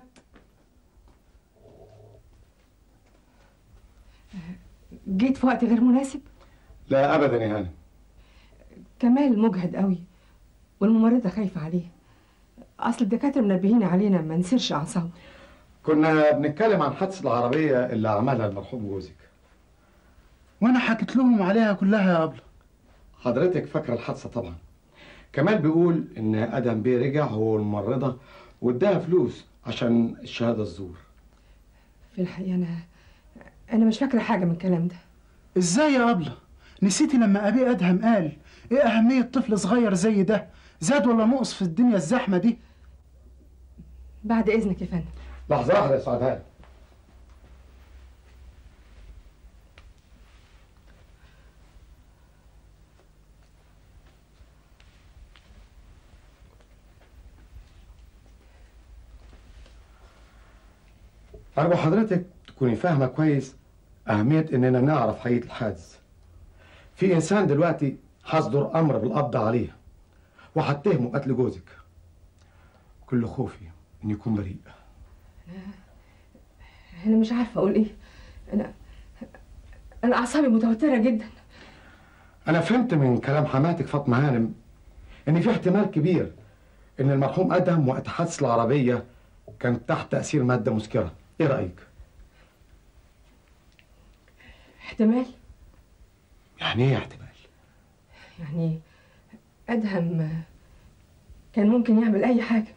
جيت في وقت غير مناسب؟ لا ابدا يا هانم. كمال مجهد قوي، والممرضة خايفة عليه. أصل الدكاترة منبهين علينا ما نسيرش أعصابه. كنا بنتكلم عن حادثة العربية اللي عملها المرحوم جوزك. وأنا حكيت لهم عليها كلها يا أبلة. حضرتك فاكرة الحادثة طبعا. كمال بيقول إن أدهم بيه رجع هو والممرضة واداها فلوس عشان الشهادة الزور. في الحقيقة أنا مش فاكرة حاجة من الكلام ده. إزاي يا أبلة؟ نسيتي لما أبي أدهم قال إيه أهمية طفل صغير زي ده؟ زاد ولا نقص في الدنيا الزحمة دي؟ بعد إذنك يا فندم. لحظة واحدة يا سعاد. أرجو حضرتك تكوني فاهمة كويس أهمية إننا نعرف حقيقة الحادث. في إنسان دلوقتي هيصدر أمر بالقبض عليه وهتهمه قتل جوزك. كل خوفي إن يكون بريء. أنا مش عارفة أقول إيه. أنا أعصابي متوترة جدا. أنا فهمت من كلام حماتك فاطمة هانم إن في احتمال كبير إن المرحوم أدهم وقت حادث العربية كان تحت تأثير مادة مسكرة. إيه رأيك؟ احتمال؟ يعني إيه احتمال؟ يعني أدهم كان ممكن يعمل أي حاجة.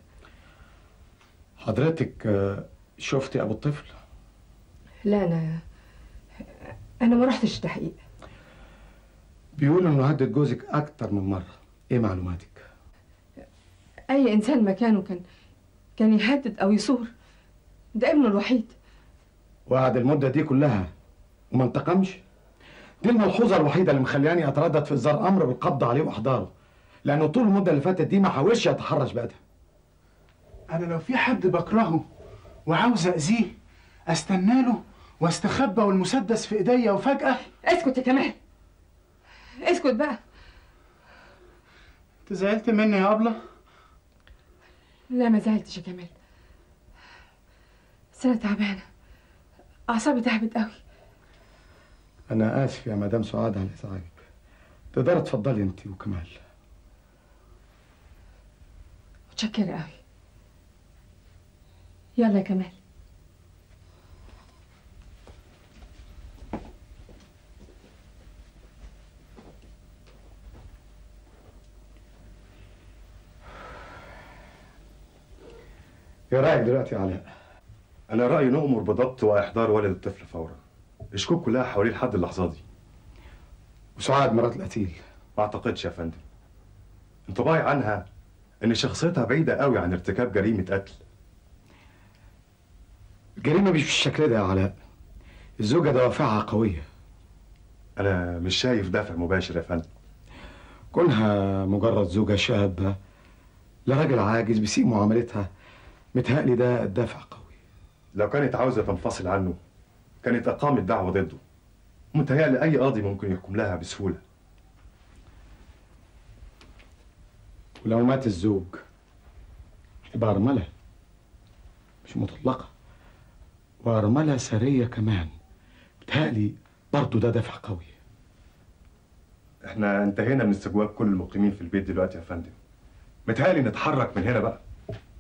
حضرتك شفتي أبو الطفل؟ لا أنا ما رحتش التحقيق. بيقولوا إنه هدد جوزك أكتر من مرة. إيه معلوماتك؟ أي إنسان مكانه كان يهدد أو يصور. ده ابنه الوحيد. وقعد المدة دي كلها وما انتقمش؟ دي الملحوظة الوحيدة اللي مخلياني أتردد في إصدار أمر بالقبض عليه وإحضاره، لأنه طول المدة اللي فاتت دي ما حاولش يتحرش بأدهم. أنا لو في حد بكرهه وعاوز أذيه أستنى له واستخبى والمسدس في إيديا وفجأة. اسكت يا كمال، اسكت بقى. أنت زعلت مني يا أبلة؟ لا ما زعلتش يا كمال، بس أنا تعبانة، أعصابي تعبت قوي. أنا آسف يا مدام سعاد على إزعاجك. تقدري تفضلي أنت وكمال. متشكرة قوي. يلا يا كمال. إيه رأيك دلوقتي يا علاء؟ أنا رأيي نؤمر بضبط وإحضار والد الطفل فورا. الشكوك كلها حواليه لحد اللحظة دي. وسعاد مرات القتيل؟ ما أعتقدش يا فندم. انطباعي عنها إن شخصيتها بعيدة قوي عن ارتكاب جريمة قتل. الجريمة مش بالشكل ده يا علاء. الزوجة دوافعها قوية. أنا مش شايف دافع مباشر يا فندم. كونها مجرد زوجة شابة لراجل عاجز بيسيء معاملتها، متهيألي ده الدافع قوي. لو كانت عاوزة تنفصل عنه كانت أقامت دعوة ضده. متهيألي أي قاضي ممكن يحكم لها بسهولة. ولو مات الزوج يبقى أرملة، مش مطلقة، وأرملة سرية كمان. بتهيألي برضه ده دافع قوي. احنا انتهينا من استجواب كل المقيمين في البيت دلوقتي يا فندم. متهيألي نتحرك من هنا بقى.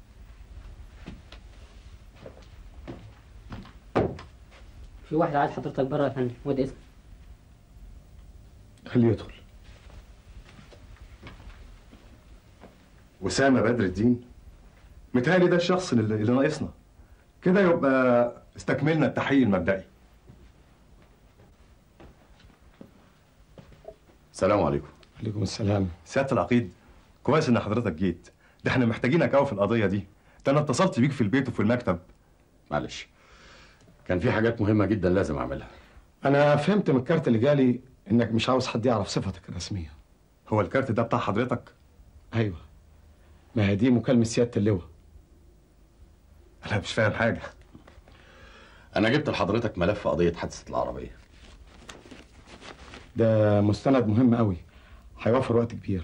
في واحد عايز حضرتك بره يا فندم، ودي اسمه. خليه يدخل. أسامة بدر الدين، متهيألي ده الشخص اللي ناقصنا. كده يبقى استكملنا التحقيق المبدئي. السلام عليكم. عليكم السلام. سيادة العقيد، كويس إن حضرتك جيت. ده احنا محتاجينك قوي في القضية دي. ده أنا اتصلت بيك في البيت وفي المكتب. معلش، كان في حاجات مهمة جدا لازم أعملها. أنا فهمت من الكارت اللي جالي إنك مش عاوز حد يعرف صفتك الرسمية. هو الكارت ده بتاع حضرتك؟ أيوه، ما هي دي مكالمة سيادة اللواء. أنا مش فاهم حاجة. أنا جبت لحضرتك ملف قضية حادثة العربية. ده مستند مهم قوي، هيوفر وقت كبير.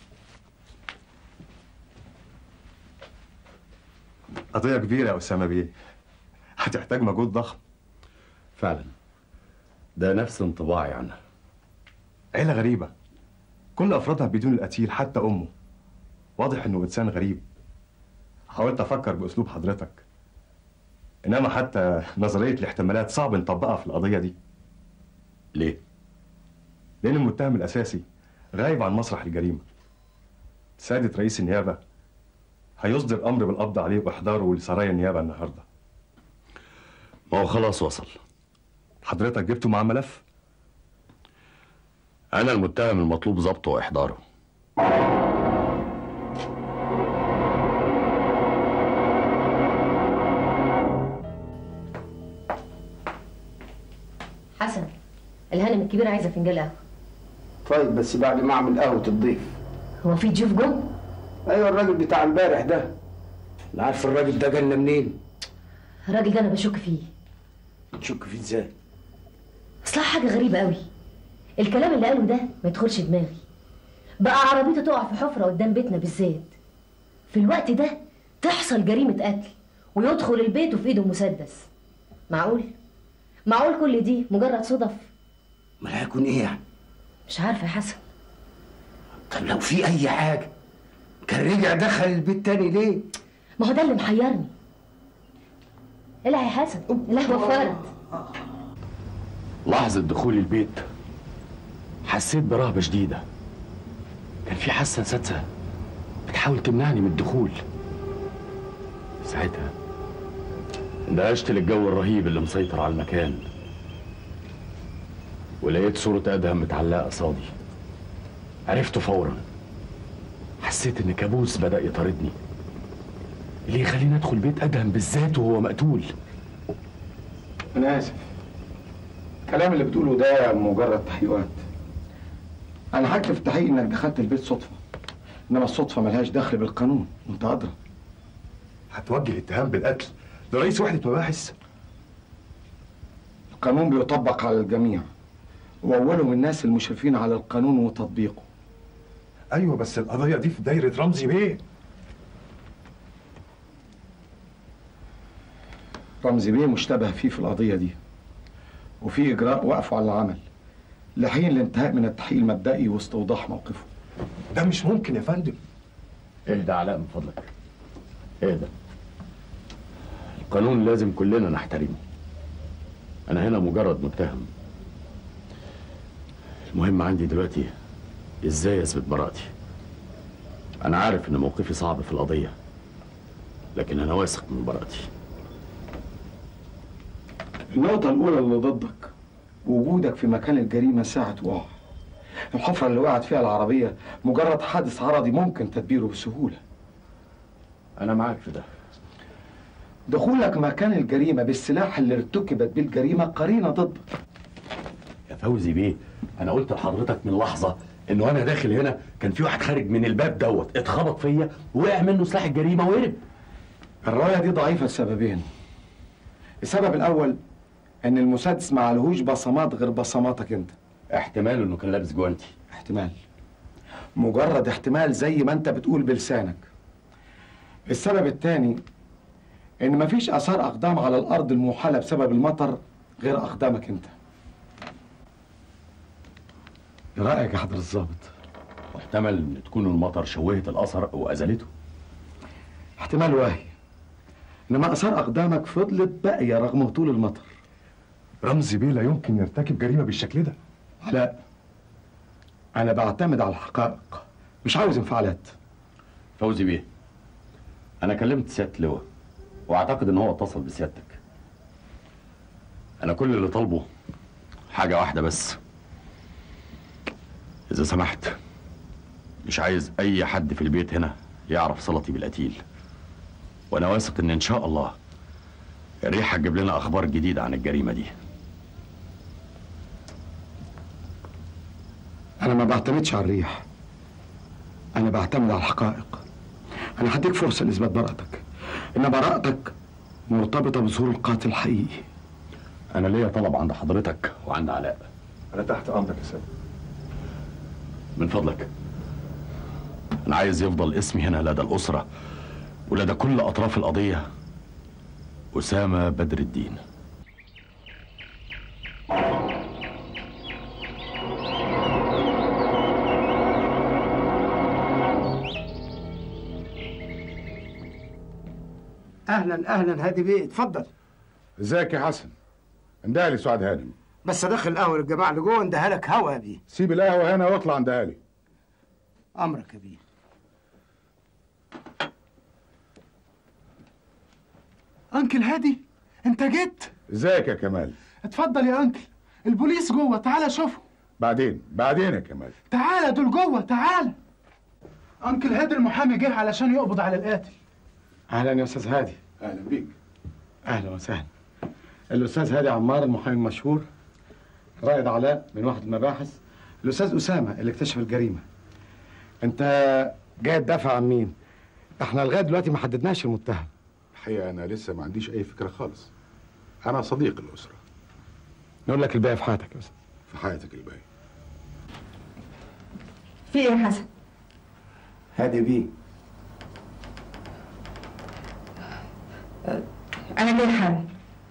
قضية كبيرة يا أسامة بيه، هتحتاج مجهود ضخم. فعلا، ده نفس انطباعي عنها. عيلة غريبة، كل أفرادها بدون القتيل حتى أمه. واضح إنه إنسان غريب. حاولت أفكر بأسلوب حضرتك، إنما حتى نظرية الاحتمالات صعب نطبقها في القضية دي. ليه؟ لأن المتهم الأساسي غايب عن مسرح الجريمة. سيادة رئيس النيابة هيصدر أمر بالقبض عليه وإحضاره لسرايا النيابة النهاردة. ما هو خلاص وصل. حضرتك جبته مع ملف؟ أنا المتهم المطلوب ضبطه وإحضاره. حسن، الهانم الكبيرة عايزة فنجان قهوة. طيب بس بعد ما اعمل قهوة الضيف. هو في ضيوف جم؟ ايوه الراجل بتاع امبارح ده. انا عارف الراجل ده جالنا منين. الراجل ده انا بشك فيه. تشك فيه ازاي؟ اصلها حاجة غريبة قوي. الكلام اللي قاله ده ما يدخلش دماغي. بقى عربيته تقع في حفرة قدام بيتنا بالذات. في الوقت ده تحصل جريمة قتل ويدخل البيت وفي ايده مسدس. معقول؟ معقول كل دي مجرد صدف؟ ما هيكون ايه يعني؟ مش عارفة يا حسن. طب لو في اي حاجة كان رجع دخل البيت تاني ليه؟ ما هو ده اللي محيرني. العب يا حسن، القهوة فارت. لحظة دخول البيت حسيت برهبة شديدة. كان في حاسة سادسة بتحاول تمنعني من الدخول. ساعتها اندهشت للجو الرهيب اللي مسيطر على المكان، ولقيت صورة أدهم متعلقة قصادي. عرفته فورا. حسيت إن كابوس بدأ يطاردني، اللي يخليني أدخل بيت أدهم بالذات وهو مقتول. أنا آسف، الكلام اللي بتقوله ده مجرد تحقيقات. أنا حكيت في التحقيق إنك دخلت البيت صدفة، إنما الصدفة ملهاش دخل بالقانون وأنت أدرى. هتوجه اتهام بالقتل لرئيس وحدة مباحث؟ القانون بيطبق على الجميع، وأولهم الناس المشرفين على القانون وتطبيقه. أيوة، بس القضية دي في دايرة رمزي بيه. رمزي بيه مشتبه فيه في القضية دي، وفي إجراء وقفه على العمل لحين الانتهاء من التحقيق المبدئي واستوضاح موقفه. ده مش ممكن يا فندم. اهدى علاء من فضلك، اهدى. القانون لازم كلنا نحترمه. أنا هنا مجرد متهم. المهم عندي دلوقتي إزاي أثبت براءتي. أنا عارف إن موقفي صعب في القضية، لكن أنا واثق من براءتي. النقطة الأولى اللي ضدك وجودك في مكان الجريمة ساعة وقع. الحفرة اللي وقعت فيها العربية مجرد حادث عرضي ممكن تدبيره بسهولة. أنا معاك في ده. دخولك مكان الجريمة بالسلاح اللي ارتكبت بيه الجريمة قرينة ضدك. يا فوزي بيه، أنا قلت لحضرتك من لحظة إنه وأنا داخل هنا كان في واحد خارج من الباب دوت اتخبط فيا ووقع منه سلاح الجريمة وهرب. الرواية دي ضعيفة لسببين. السبب الأول إن المسدس ما عليهوش بصمات غير بصماتك أنت. احتمال إنه كان لابس جوانتي. احتمال. مجرد احتمال زي ما انت بتقول بلسانك. السبب الثاني ان مفيش اثار اقدام على الارض الموحله بسبب المطر غير اقدامك انت. ايه رايك يا حضرة الظابط؟ محتمل ان تكون المطر شوهت الاثر وازالته. احتمال واهي، انما اثار اقدامك فضلت باقيه رغم هطول المطر. رمزي بيه لا يمكن يرتكب جريمه بالشكل ده. لا، انا بعتمد على الحقائق، مش عاوز انفعالات. فوزي بيه، انا كلمت سياده اللواء واعتقد ان هو اتصل بسيادتك. انا كل اللي طالبه حاجه واحده بس، اذا سمحت مش عايز اي حد في البيت هنا يعرف صلتي بالقتيل، وانا واثق ان شاء الله الريحه هتجيب لنا اخبار جديده عن الجريمه دي. انا ما بعتمدش على الريح، انا بعتمد على الحقائق. انا هديك فرصه لاثبات براءتك، ان براءتك مرتبطه بظهور القاتل الحقيقي. انا ليا طلب عند حضرتك وعند علاء. انا تحت امرك يا سيد. من فضلك انا عايز يفضل اسمي هنا لدى الاسره ولدى كل اطراف القضيه أسامة بدر الدين. اهلا اهلا هادي بيه، اتفضل. ازيك يا حسن؟ اندهلي سعاد هانم. بس ادخل القهوه للجماعه اللي جوه، اندهلك لك هوا يا بيه. سيب القهوه هنا واطلع اندهلي. امرك يا بيه. انكل هادي، انت جيت؟ ازيك يا كمال؟ اتفضل يا انكل، البوليس جوه، تعالى شوفه. بعدين يا كمال. تعالى، دول جوه، تعالى. انكل هادي المحامي جه علشان يقبض على القاتل. اهلا يا استاذ هادي. اهلا بيك. اهلا وسهلا. الاستاذ هادي عمار المحامي المشهور، رائد علاء من وحده المباحث، الاستاذ اسامه اللي اكتشف الجريمه. انت جاي تدافع عن مين؟ احنا لغايه دلوقتي ما حددناش المتهم. الحقيقه انا لسه ما عنديش اي فكره خالص. انا صديق الاسره. نقول لك الباقي في حياتك يا استاذ. في حياتك الباقي. في ايه يا حسن؟ هادي بيه، انا جاي حالا.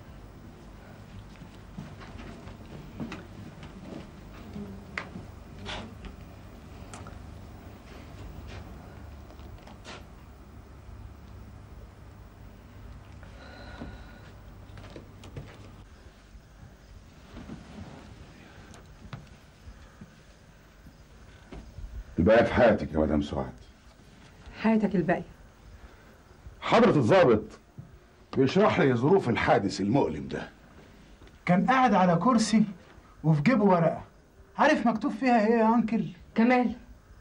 الباقي في حياتك يا مدام سعاد. حياتك الباقية. حضرة الضابط بيشرح لي ظروف الحادث المؤلم ده. كان قاعد على كرسي وفي جيبه ورقه، عارف مكتوب فيها ايه يا انكل؟ كمال،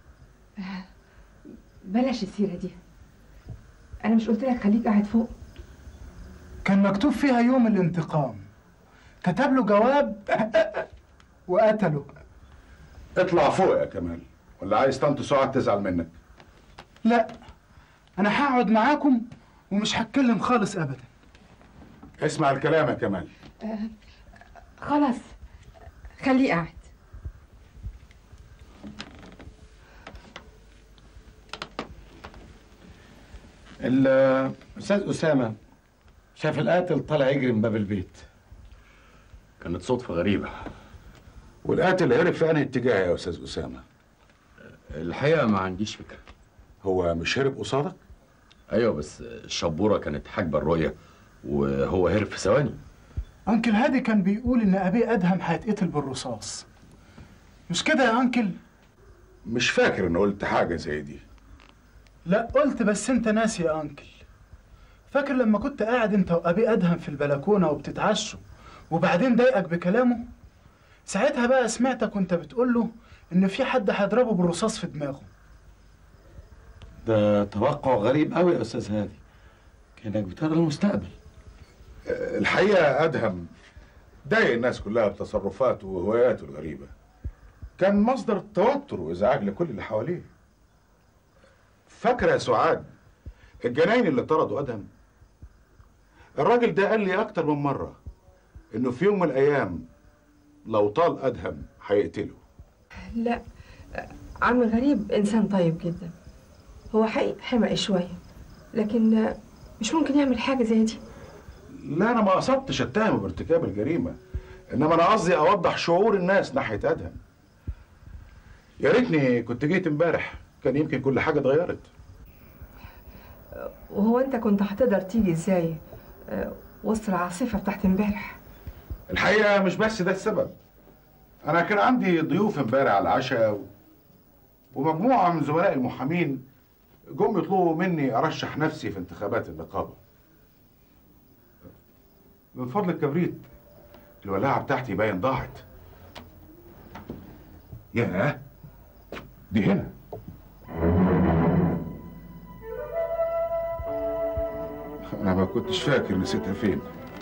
بلاش السيرة دي. أنا مش قلت لك خليك قاعد فوق؟ كان مكتوب فيها يوم الانتقام، كتب له جواب وقتله. اطلع فوق يا كمال، ولا عايز طنط سعاد تزعل منك؟ لا، أنا هقعد معاكم ومش هتكلم خالص أبدا. اسمع الكلام يا كمال. خلاص، خليه قاعد. الاستاذ اسامه شاف القاتل طالع يجري من باب البيت. كانت صدفة غريبة. والقاتل هرب في انهي اتجاه يا استاذ اسامه؟ الحقيقة ما عنديش فكرة. هو مش هرب قصادك؟ ايوه، بس الشبورة كانت حاجبة الرؤية وهو هرب في ثواني. أنكل هادي كان بيقول إن أبيه أدهم هيتقتل بالرصاص، مش كده يا أنكل؟ مش فاكر إن قلت حاجة زي دي. لا قلت، بس أنت ناسي يا أنكل. فاكر لما كنت قاعد أنت وأبي أدهم في البلكونة وبتتعشوا وبعدين ضايقك بكلامه؟ ساعتها بقى سمعتك وأنت بتقول له إن في حد هيضربه بالرصاص في دماغه. ده توقع غريب قوي يا استاذ هادي، كانك بتقرا المستقبل. الحقيقة أدهم ضايق الناس كلها بتصرفاته وهواياته الغريبة. كان مصدر توتر وإزعاج لكل اللي حواليه. فاكرة يا سعاد الجناين اللي طردوا أدهم؟ الراجل ده قال لي أكتر من مرة إنه في يوم من الأيام لو طال أدهم هيقتله. لا، عم غريب انسان طيب جدا. هو حقيقي حمقي شويه، لكن مش ممكن يعمل حاجه زي دي. لا انا ما قصدتش اتهمه بارتكاب الجريمه، انما انا قصدي اوضح شعور الناس ناحيه ادهم. يا ريتني كنت جيت امبارح، كان يمكن كل حاجه اتغيرت. وهو انت كنت هتقدر تيجي ازاي وسط العاصفه بتاعت امبارح؟ الحقيقه مش بس ده السبب، انا كان عندي ضيوف امبارح على العشاء ومجموعه من زملاء المحامين جم يطلبوا مني ارشح نفسي في انتخابات النقابه. من فضل الكبريت، الولاعه بتاعتي باين ضاعت. ياه، دي هنا. انا ما كنتش فاكر نسيتها فين.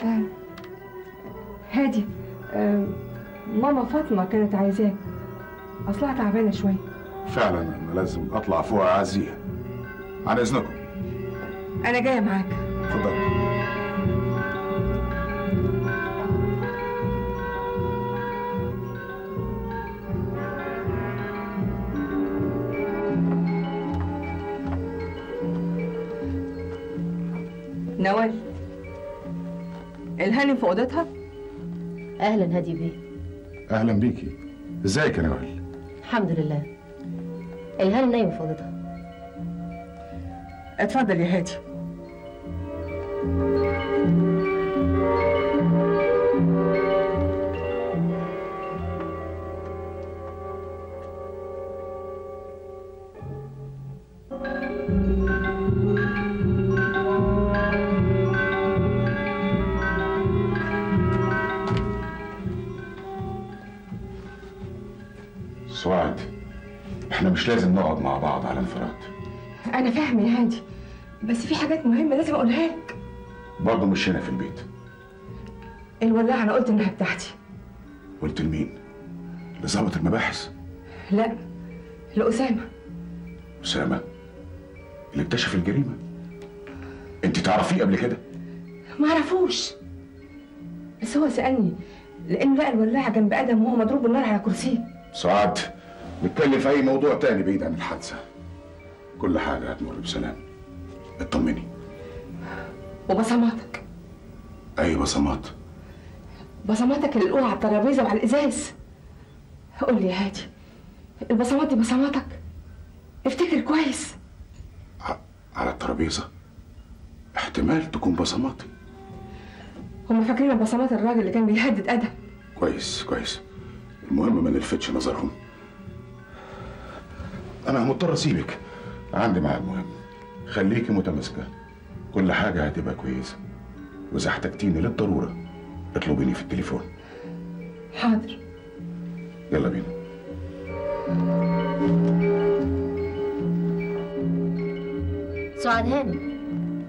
هادي، ماما فاطمه كانت عايزاك، اصلها تعبانه شويه. فعلا انا لازم اطلع فوق اعزيها. عن اذنكم. انا جايه معاك. اتفضل. نوال، الهانم في اوضتها؟ اهلا هادي بيه. اهلا بيكي. ازيك يا نوال؟ الحمد لله. الهانم نايمه في اوضتها. اتفضل يا هادي. سعاد، احنا مش لازم نقعد مع بعض على انفراد. انا فاهمه يا هادي، بس في حاجات مهمه لازم اقولها لك. برضه مش هنا في البيت. الولاعه انا قلت انها بتاعتي. قلت لمين؟ لظابط المباحث؟ لا، لأسامة. أسامة؟ اللي اكتشف الجريمة؟ انت تعرفيه قبل كده؟ ما اعرفوش، بس هو سألني لأنه لقى الولاعة جنب آدم وهو مضروب بالنار على كرسيه. سعاد، نتكلم في أي موضوع تاني بعيد عن الحادثة. كل حاجة هتمر بسلام. اطمني. وبصماتك؟ أي بصمات؟ بصماتك اللي على الترابيزة وعلى الإزاز. قول لي يا هادي، البصمات دي بصماتك؟ افتكر كويس. على الترابيزة؟ احتمال تكون بصماتي. هم فاكرين بصمات الراجل اللي كان بيهدد آدم. كويس كويس، المهم ما نلفتش نظرهم. أنا مضطر أسيبك، عندي ميعاد مهم. خليكي متماسكة، كل حاجة هتبقى كويسة، وإذا احتجتيني للضرورة اطلبيني في التليفون. حاضر. يلا بينا. سعاد هانم.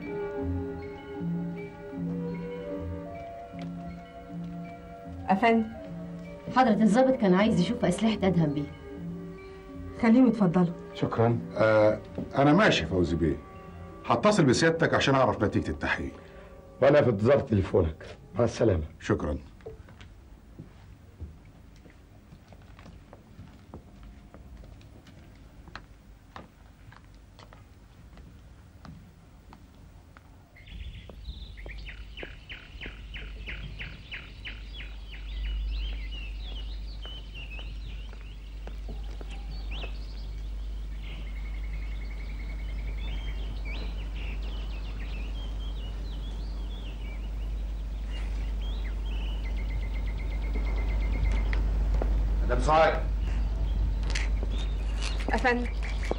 أفندم. حضرة الضابط كان عايز يشوف أسلحة أدهم بيه. خليهم يتفضلوا. شكرا. أنا ماشي فوزي بيه، هتصل بسيادتك عشان أعرف نتيجة التحقيق. وأنا في انتظار تليفونك. مع السلامة. شكرا. مدام سعاد. أفندم.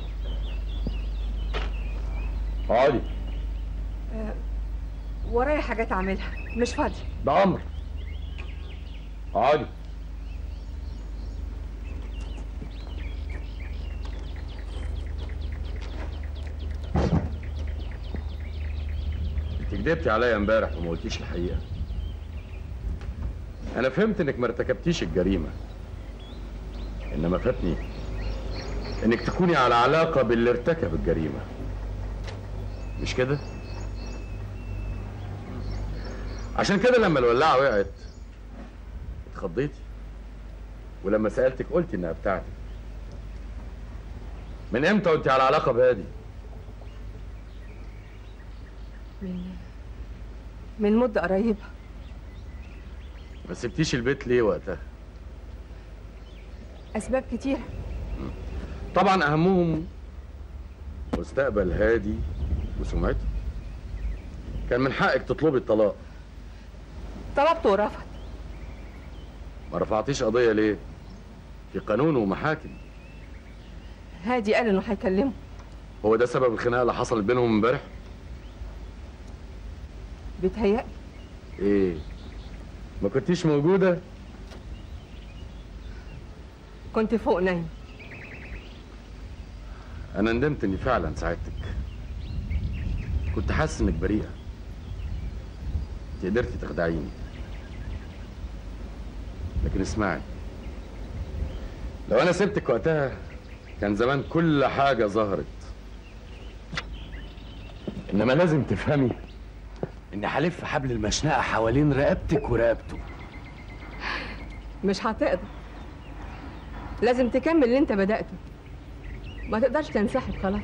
اقعدي. ورايا حاجات أعملها، مش فاضي. ده أمر. اقعدي. انت كدبتي عليا امبارح وما قلتيش الحقيقة. أنا فهمت إنك ما ارتكبتيش الجريمة، إنما فاتني إنك تكوني على علاقة باللي ارتكب الجريمة. مش كده؟ عشان كده لما الولاعة وقعت اتخضيتي، ولما سألتك قلتي إنها بتاعتك. من امتى وانت على علاقه بهادي؟ من مده قريبه. ما سبتيش البيت ليه وقتها؟ اسباب كتير. طبعا اهمهم مستقبل هادي وسمعته. كان من حقك تطلبي الطلاق. طلبته ورفض. ما رفعتيش قضيه ليه؟ في قانون ومحاكم. هادي قال انه هيكلمه. هو ده سبب الخناقه اللي حصلت بينهم امبارح؟ بيتهيألي. ايه؟ ما كنتيش موجوده؟ كنت فوق نايم. انا ندمت اني فعلا ساعدتك. كنت حاسس انك بريئه. قدرتي تخدعيني. لكن اسمعي، لو انا سبتك وقتها كان زمان كل حاجه ظهرت. انما لازم تفهمي اني هلف حبل المشنقه حوالين رقبتك ورقبته. مش هتقدر. لازم تكمل اللي انت بدأته. ما تقدرش تنسحب خلاص.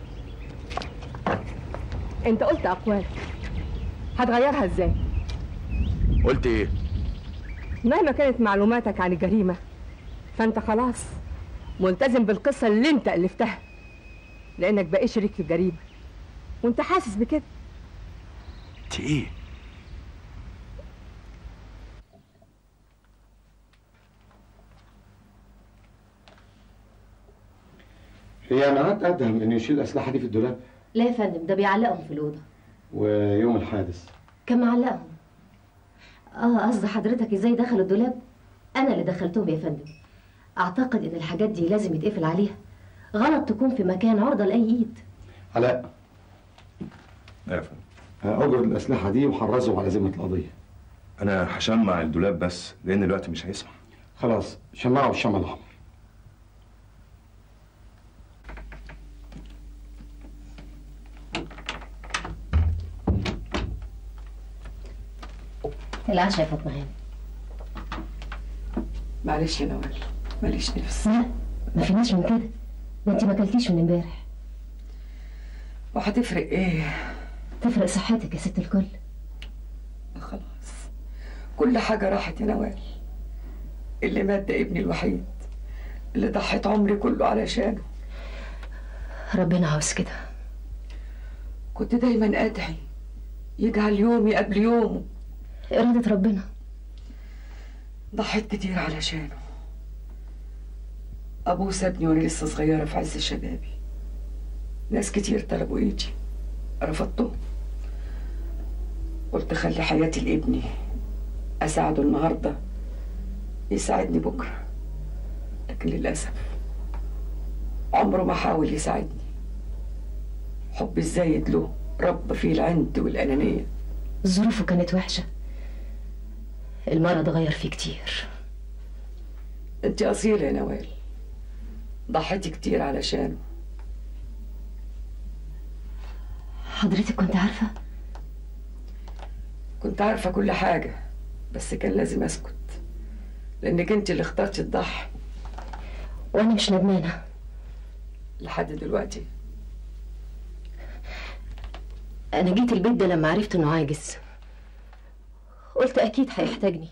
انت قلت اقوال، هتغيرها ازاي؟ قلت ايه؟ مهما كانت معلوماتك عن الجريمه فانت خلاص ملتزم بالقصه اللي انت الفتها، لانك بقيت شريك في الجريمه وانت حاسس بكده. انت ايه؟ هي ميعاد ادهم انه يشيل الاسلحه دي في الدولاب؟ لا يا فندم، ده بيعلقهم في الاوضه. ويوم الحادث كان معلقهم. قصد حضرتك ازاي دخلوا الدولاب؟ انا اللي دخلتهم يا فندم. اعتقد ان الحاجات دي لازم يتقفل عليها. غلط تكون في مكان عرضه لاي ايد. علاء. يا فندم. اجر الاسلحه دي وحرزهم على ذمه القضيه. انا هشمع الدولاب بس لان الوقت مش هيسمح. خلاص شمعوا الشمع الاحمر. العشاء يا فاطمه هاني. معلش يا نوال، ماليش نفس. لا ما فيناش من كده، ده انت ما اكلتيش من امبارح. وهتفرق ايه؟ تفرق صحتك يا ست الكل. خلاص كل حاجه راحت يا نوال. اللي مات ده ابني الوحيد اللي ضحيت عمري كله علشانه. ربنا عاوز كده. كنت دايما ادعي يجعل يومي قبل يومه. إرادة ربنا. ضحيت كتير علشانه. أبوه سابني وأنا لسه صغيرة في عز شبابي. ناس كتير طلبوا إيدي، رفضتهم. قلت خلي حياتي لابني، أساعده النهاردة يساعدني بكرة. لكن للأسف عمره ما حاول يساعدني. حبي الزايد له رب فيه العند والأنانية. ظروفه كانت وحشة. المرض غير فيه كتير. انت أصيلة يا نوال، ضحيتي كتير علشانه. حضرتك كنت عارفة؟ كنت عارفة كل حاجة، بس كان لازم أسكت لأنك انت اللي اخترتي تضحي. وأنا مش ندمانة لحد دلوقتي. أنا جيت البيت ده لما عرفت إنه عاجز. قلت أكيد هيحتاجني.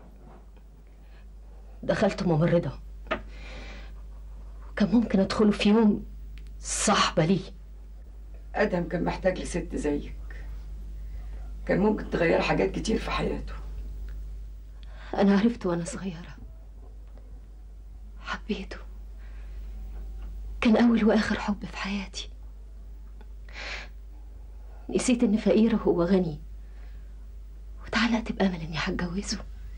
دخلت ممرضة، وكان ممكن أدخله في يوم صاحبة ليه. آدم كان محتاج لست زيك، كان ممكن تغير حاجات كتير في حياته. أنا عرفته وأنا صغيرة، حبيته. كان أول وآخر حب في حياتي. نسيت إن فقير وهو غني، واتعلقت بأمل إني هتجوزه.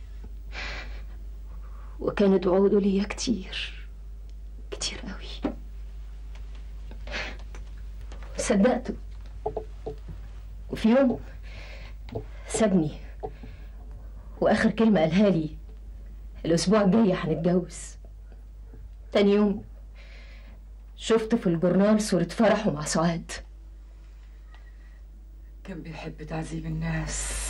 وكانت وعوده ليا كتير كتير قوي. صدقته. وفي يوم سابني، وآخر كلمة قالها لي الأسبوع الجاي هنتجوز. تاني يوم شفته في الجورنال صورة فرحه مع سعاد. كان بيحب تعذيب الناس.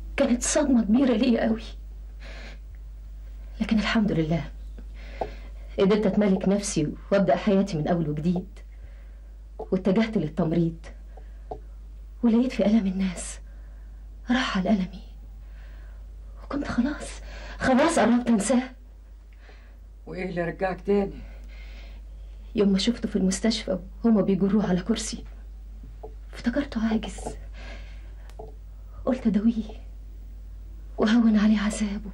كانت صدمة كبيرة ليا قوي، لكن الحمد لله قدرت أتملك نفسي وأبدأ حياتي من أول وجديد، واتجهت للتمريض، ولقيت في ألم الناس راحة لألمي، وكنت خلاص قربت أنساه. وإيه اللي رجعك تاني؟ يوم ما شفته في المستشفى وهما بيجروه على كرسي افتكرته عاجز، قلت أداويه وهون عليه عذابه.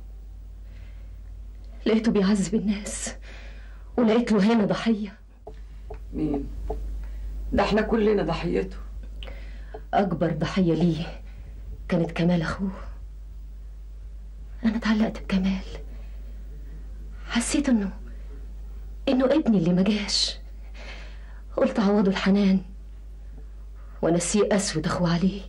لقيته بيعذب الناس، ولقيت له هنا ضحية. مين؟ ده احنا كلنا ضحيته. أكبر ضحية ليه كانت كمال أخوه. أنا اتعلقت بكمال، حسيت إنه ابني اللي ما جاش. قلت عوضه الحنان ونسيه أسود أخوه عليه.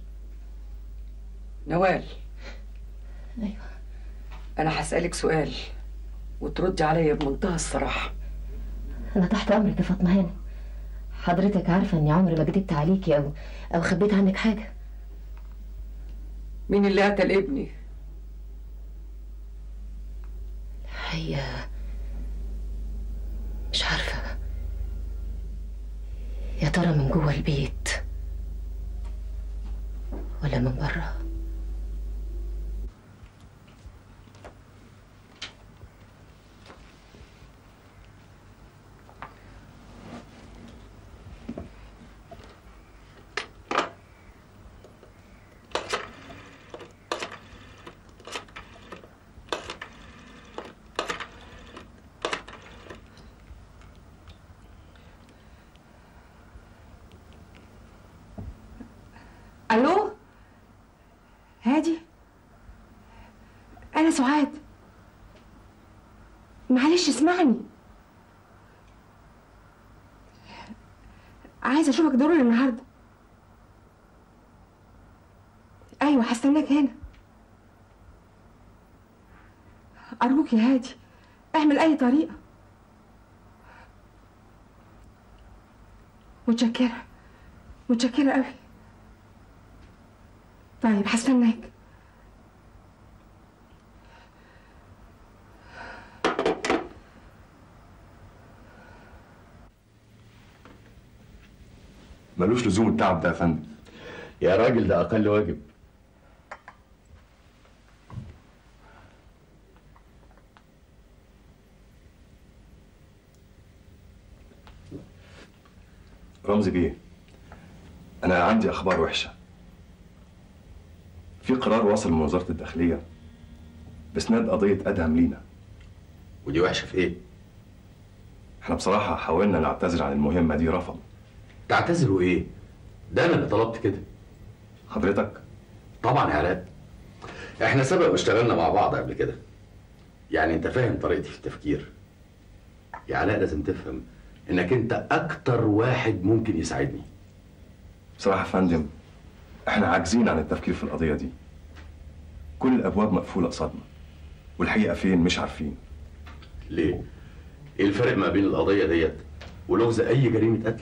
نوال، أيوة، أنا هسألك سؤال وتردي عليا بمنتهى الصراحة. أنا تحت أمرك يا فاطمة هانم. حضرتك عارفة إني عمري ما كدبت عليكي أو خبيت عنك حاجة. مين اللي قتل ابني؟ هي مش عارفة، يا ترى من جوه البيت ولا من بره؟ الو هادي، انا سعاد. معلش اسمعني، عايزه اشوفك ضروري النهارده. ايوه هستناك هنا. ارجوك يا هادي اعمل اي طريقه. متشكره قوي. طيب هستناك. ملوش لزوم التعب ده يا فندم. يا راجل ده اقل واجب. رمزي بيه، انا عندي اخبار وحشه. في قرار وصل من وزاره الداخليه باسناد قضيه ادهم لينا. ودي وحشه في ايه؟ احنا بصراحه حاولنا نعتذر عن المهمه دي، رفضوا. تعتذروا ايه؟ ده انا اللي طلبت كده. حضرتك؟ طبعا يا علاء، احنا سبق واشتغلنا مع بعض قبل كده، يعني انت فاهم طريقتي في التفكير. يا علاء لازم تفهم انك انت اكتر واحد ممكن يساعدني. بصراحه يا فندم احنا عاجزين عن التفكير في القضيه دي. كل الابواب مقفوله قصادنا، والحقيقه فين مش عارفين. ليه؟ ايه الفرق ما بين القضيه ديت ولغز اي جريمه قتل؟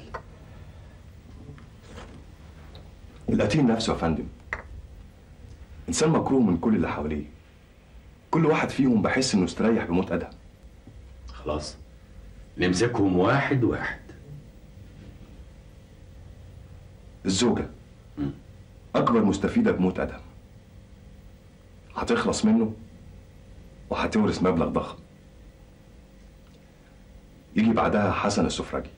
القتيل نفسه يا فندم انسان مكروه من كل اللي حواليه. كل واحد فيهم بحس انه استريح بموت ادهم. خلاص نمسكهم واحد واحد. الزوجه اكبر مستفيده بموت ادهم، هتخلص منه وهتورث مبلغ ضخم. يجي بعدها حسن السفرجي.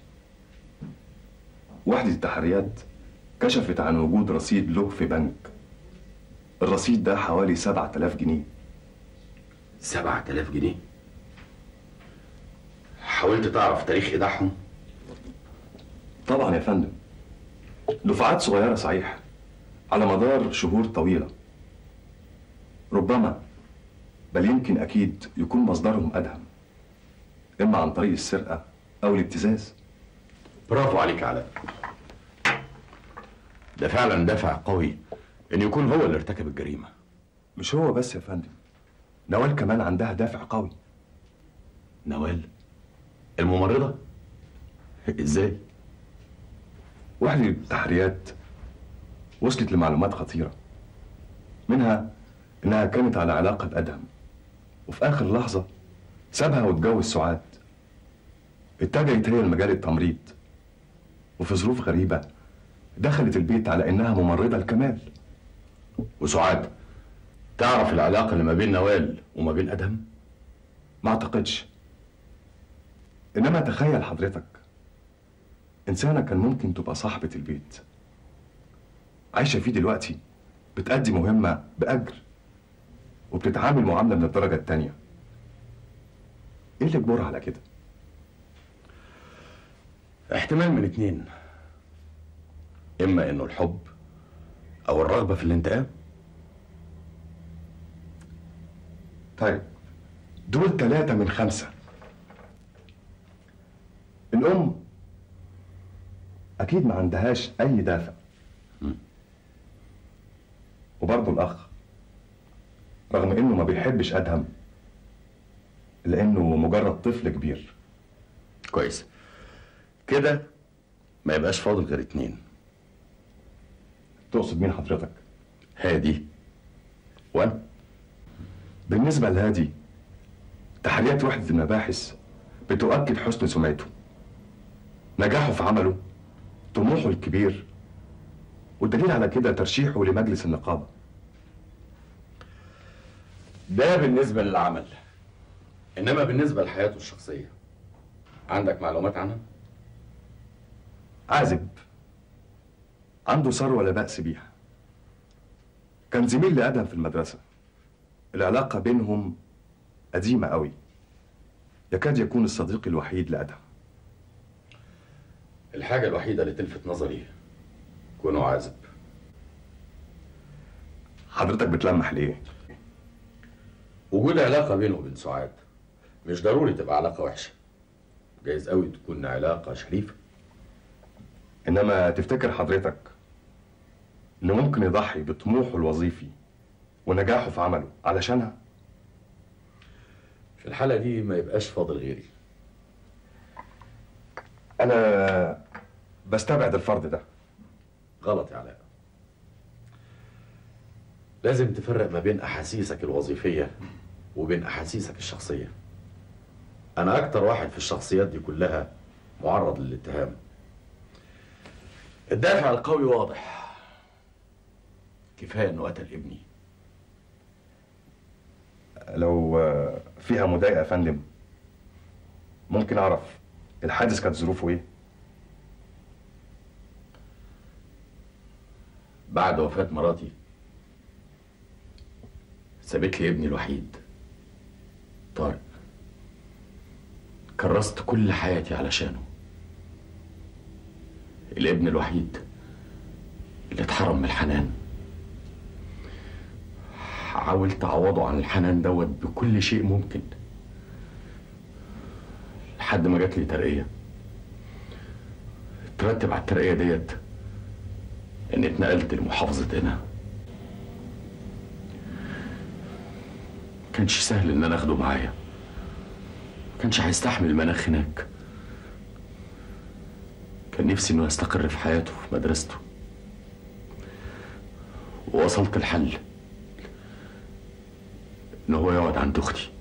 وحده التحريات كشفت عن وجود رصيد له في بنك. الرصيد ده حوالي 7000 جنيه. 7000 جنيه؟ حاولت تعرف تاريخ ايداعهم؟ طبعا يا فندم، دفعات صغيرة صحيح على مدار شهور طويلة. ربما بل يمكن أكيد يكون مصدرهم أدهم، إما عن طريق السرقة أو الابتزاز. برافو عليك يا علاء، ده فعلا دافع قوي إن يكون هو اللي ارتكب الجريمة. مش هو بس يا فندم، نوال كمان عندها دافع قوي. نوال الممرضة؟ إزاي؟ وحدة التحريات وصلت لمعلومات خطيرة، منها إنها كانت على علاقة بأدهم، وفي آخر لحظة سابها واتجوز سعاد. اتجهت هي لمجال التمريض، وفي ظروف غريبة دخلت البيت على إنها ممرضة الكمال. وسعاد تعرف العلاقة اللي ما بين نوال وما بين أدهم؟ ما أعتقدش. إنما تخيل حضرتك إنسانة كان ممكن تبقى صاحبة البيت عايشة فيه دلوقتي بتأدي مهمة بأجر وبتتعامل معاملة من الدرجة التانية. إيه اللي جبرها على كده؟ احتمال من اتنين، إما إنه الحب أو الرغبة في الانتقام. طيب دول 3 من 5. الأم أكيد ما عندهاش أي دافع، وبرضه الأخ رغم إنه ما بيحبش أدهم إلا إنه مجرد طفل كبير. كويس كده، ما يبقاش فاضل غير 2. تقصد مين حضرتك؟ هادي وأنا. بالنسبة لهادي، تحريات وحدة المباحث بتؤكد حسن سمعته، نجاحه في عمله، طموحه الكبير، والدليل على كده ترشيحه لمجلس النقابة. ده بالنسبة للعمل، إنما بالنسبة لحياته الشخصية عندك معلومات عنها؟ عازب، عنده ثروة لا بأس بيها، كان زميل لأدهم في المدرسة، العلاقة بينهم قديمة قوي، يكاد يكون الصديق الوحيد لأدهم. الحاجة الوحيدة اللي تلفت نظري كونه عازب. حضرتك بتلمح ليه؟ وجود علاقة بينه وبين سعاد مش ضروري تبقى علاقة وحشة، جايز قوي تكون علاقة شريفة. إنما تفتكر حضرتك إنه ممكن يضحي بطموحه الوظيفي ونجاحه في عمله علشانها؟ في الحالة دي ما يبقاش فاضل غيري. أنا بستبعد الفرض ده. غلط يا علاء، لازم تفرق ما بين أحاسيسك الوظيفية وبين أحاسيسك الشخصية. أنا أكتر واحد في الشخصيات دي كلها معرض للاتهام. الدافع القوي واضح، كفاية إنه قتل ابني. لو فيها مضايقة يا فندم، ممكن أعرف الحادث كانت ظروفه إيه؟ بعد وفاة مراتي سابت لي ابني الوحيد طارق، كرست كل حياتي علشانه. الابن الوحيد اللي اتحرم من الحنان، حاولت اعوضه عن الحنان دوت بكل شيء ممكن، لحد ما جات لي ترقية. ترتب على الترقية ديت اني اتنقلت لمحافظة هنا. كانش سهل ان انا اخده معايا، كانش هيستحمل المناخ هناك. كان نفسي انه يستقر في حياته في مدرسته، ووصلت الحل ان هو يقعد عند اختي،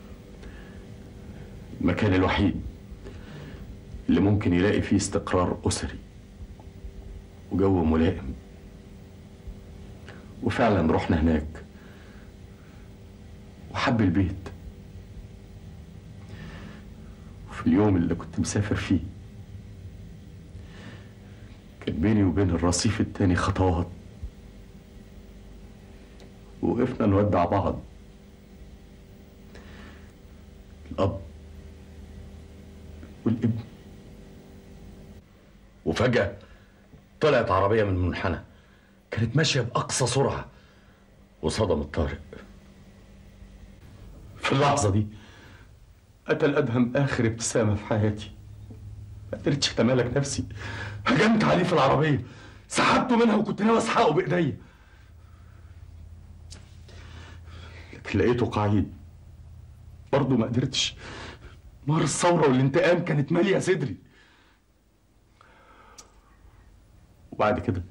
المكان الوحيد اللي ممكن يلاقي فيه استقرار اسري وجو ملائم. وفعلا رحنا هناك وحب البيت. وفي اليوم اللي كنت مسافر فيه كان بيني وبين الرصيف التاني خطوات، وقفنا نودع بعض، الأب والابن. وفجأة طلعت عربية من المنحنى، كانت ماشية بأقصى سرعة وصدمت طارق. في اللحظة دي قتل أدهم آخر ابتسامة في حياتي. ما قدرتش أتمالك نفسي، هجمت عليه في العربية، سحبته منها وكنت ناوي أسحقه بإيديا، لكن لقيته قعيد. برضه ما قدرتش، نار الثورة والانتقام كانت مالية صدري. وبعد كده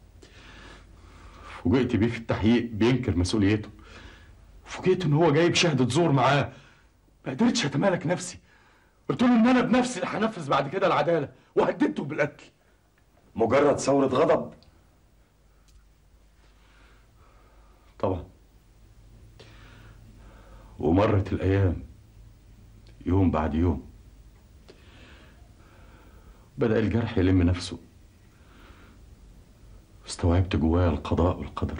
فوجئت بيه في التحقيق بينكر مسؤوليته، فوجئت ان هو جايب شهادة زور معاه. ما قدرتش اتمالك نفسي، قلت له ان انا بنفسي اللي هنفذ بعد كده العداله، وهددته بالقتل. مجرد ثورة غضب؟ طبعا. ومرت الايام يوم بعد يوم، بدأ الجرح يلم نفسه، واستوعبت جوايا القضاء والقدر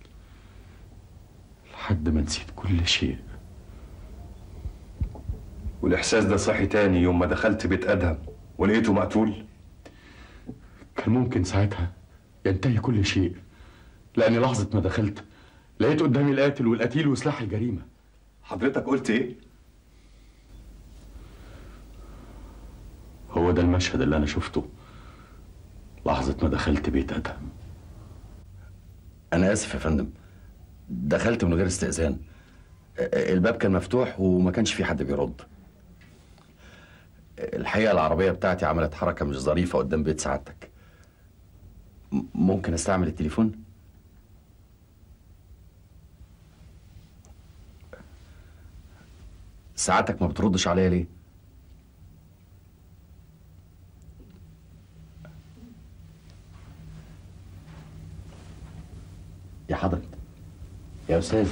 لحد ما نسيت كل شيء. والإحساس ده صحي تاني يوم ما دخلت بيت أدهم ولقيته مقتول؟ كان ممكن ساعتها ينتهي كل شيء، لأني لحظة ما دخلت لقيت قدامي القاتل والقتيل وسلاح الجريمة. حضرتك قلت إيه؟ هو ده المشهد اللي أنا شفته لحظة ما دخلت بيت أدهم. أنا آسف يا فندم، دخلت من غير استئذان. الباب كان مفتوح وما كانش في حد بيرد. الحقيقة العربية بتاعتي عملت حركة مش ظريفة قدام بيت سعادتك. ممكن استعمل التليفون؟ سعادتك ما بتردش عليا ليه؟ يا حضرتك يا أستاذ،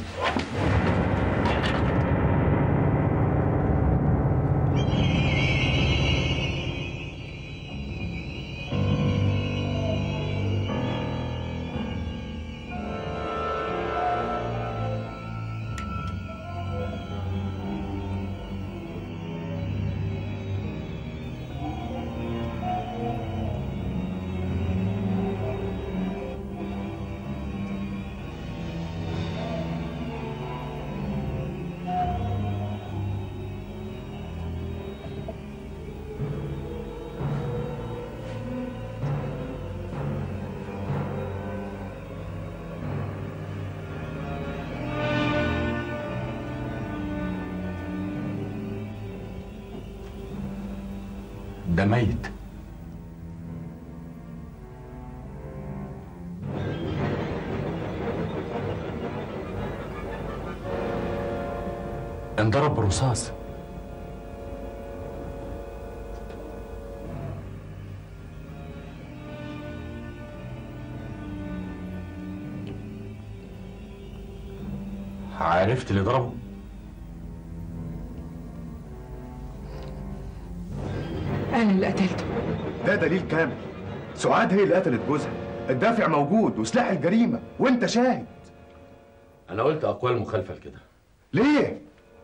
ده ميت. انضرب برصاص. عرفت اللي ضربه؟ أنا اللي قتلته. ده دليل كامل. سعاد هي اللي قتلت جوزها، الدافع موجود وسلاح الجريمة وانت شاهد. أنا قلت أقوال مخالفة لكده. ليه؟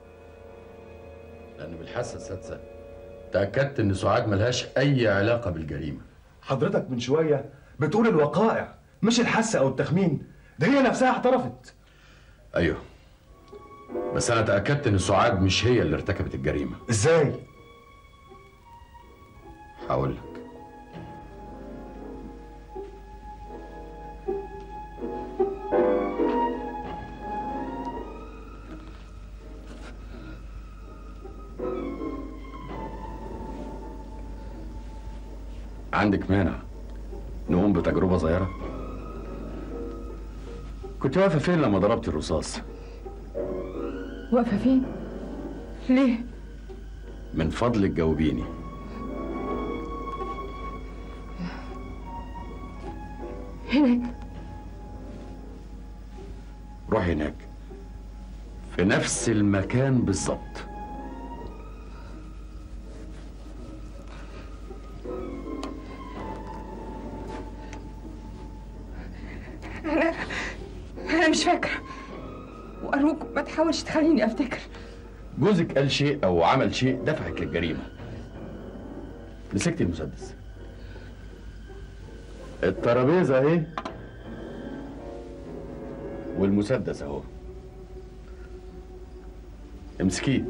لأن بالحاسة السادسة تأكدت إن سعاد ملهاش أي علاقة بالجريمة. حضرتك من شوية بتقول الوقائع مش الحاسة أو التخمين، ده هي نفسها اعترفت. أيوه، بس أنا تأكدت إن سعاد مش هي اللي ارتكبت الجريمة. إزاي؟ هقول لك. عندك مانع نقوم بتجربة صغيرة؟ كنت واقفة فين لما ضربت الرصاص؟ واقفة فين؟ ليه؟ من فضلك جاوبيني. هناك. روحي هناك في نفس المكان بالظبط. أنا مش فاكرة، وأرجوك ما تحاولش تخليني أفتكر. جوزك قال شيء أو عمل شيء دفعك للجريمة. مسكت المسدس. الترابيزة أهي والمسدس أهو. امسكيه.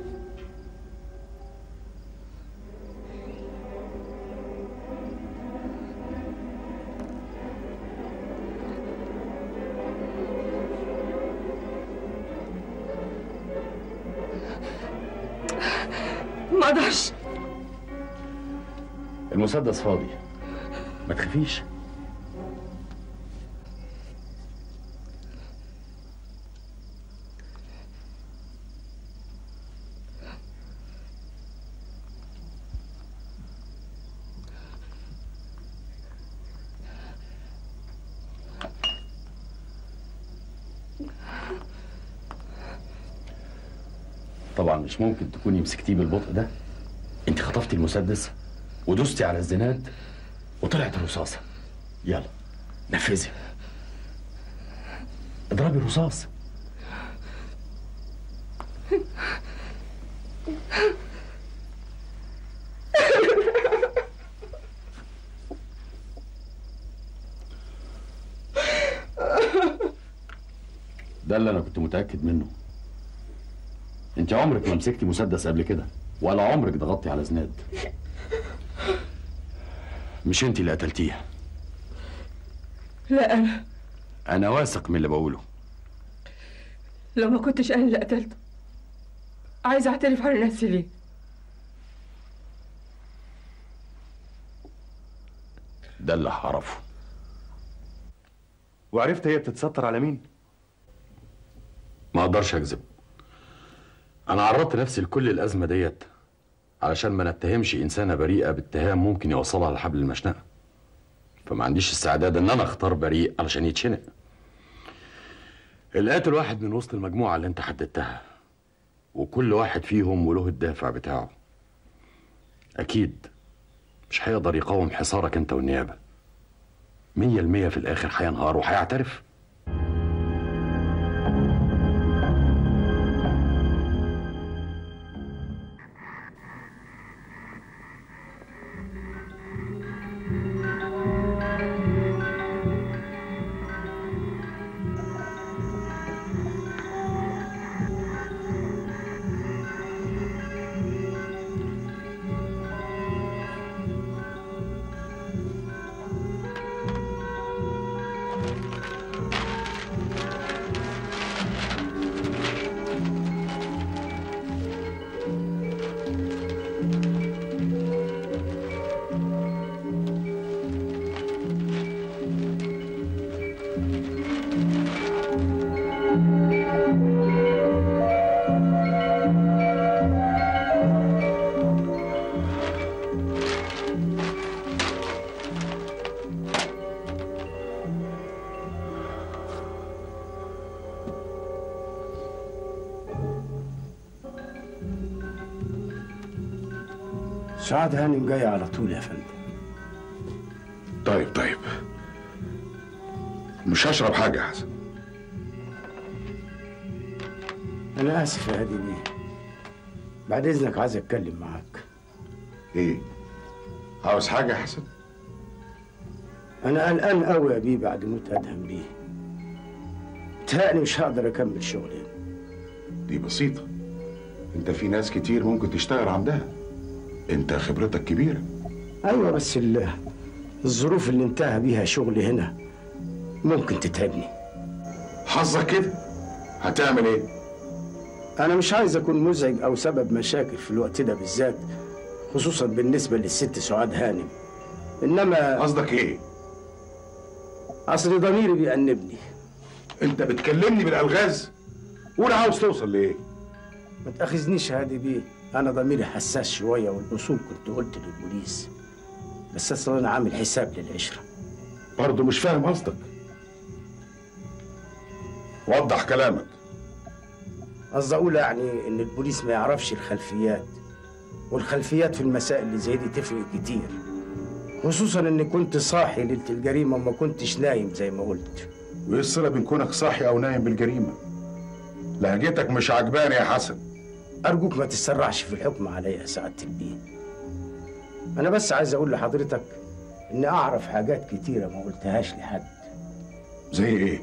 ما اقدرش. المسدس فاضي، ما تخافيش. طبعا مش ممكن تكوني مسكتيه بالبطء ده. انت خطفتي المسدس ودوستي على الزناد وطلعت الرصاصه. يلا نفذي، اضربي الرصاص. ده اللي انا كنت متاكد منه. انت عمرك ما مسكتي مسدس قبل كده ولا عمرك ضغطتي على زناد. مش انت اللي قتلتيه. لا انا واثق من اللي بقوله. لو ما كنتش انا اللي قتلته عايزه اعترف على نفسي ليه؟ ده اللي هعرفه. وعرفت هي بتتستر على مين؟ ما اقدرش اكذب. انا عرضت نفسي لكل الازمه ديت علشان ما نتهمش انسانه بريئه باتهام ممكن يوصلها لحبل المشنقه، فما عنديش استعداد ان انا اختار بريء علشان يتشنق. القاتل واحد من وسط المجموعه اللي انت حددتها، وكل واحد فيهم وله الدافع بتاعه. اكيد مش هيقدر يقاوم حصارك انت والنيابه. 100% في الاخر هينهار وهيعترف. سعاد هانم جاية على طول يا فندم. طيب مش هشرب حاجة يا حسن. أنا آسف يا هادي بيه، بعد إذنك عايز أتكلم معاك. إيه؟ عاوز حاجة يا حسن؟ أنا قلقان قوي يا بيه بعد موت أدهم بيه. متهيألي مش هقدر أكمل شغلي. دي بسيطة، أنت في ناس كتير ممكن تشتغل عندها، أنت خبرتك كبيرة. أيوة بس الظروف اللي انتهى بيها شغلي هنا ممكن تتعبني. حظك كده، هتعمل إيه؟ أنا مش عايز أكون مزعج أو سبب مشاكل في الوقت ده بالذات، خصوصا بالنسبة للست سعاد هانم. إنما قصدك إيه؟ أصل ضميري بيأنبني. أنت بتكلمني بالألغاز؟ قول عاوز توصل لإيه؟ ما تأخذنيش هادي بيه، أنا ضميري حساس شوية، والأصول كنت قلت للبوليس، بس أصلا أنا عامل حساب للعشرة. برضه مش فاهم قصدك. وضح كلامك. قصدي أقول يعني إن البوليس ما يعرفش الخلفيات، والخلفيات في المسائل اللي زي دي تفرق كتير، خصوصا إني كنت صاحي ليلة الجريمة وما كنتش نايم زي ما قلت. وإيه الصلة بين كونك صاحي أو نايم بالجريمة؟ لهجتك مش عجباني يا حسن. أرجوك ما تسرعش في الحكم عليا يا سعادة البيه. أنا بس عايز أقول لحضرتك إني أعرف حاجات كتيرة ما قلتهاش لحد. زي إيه؟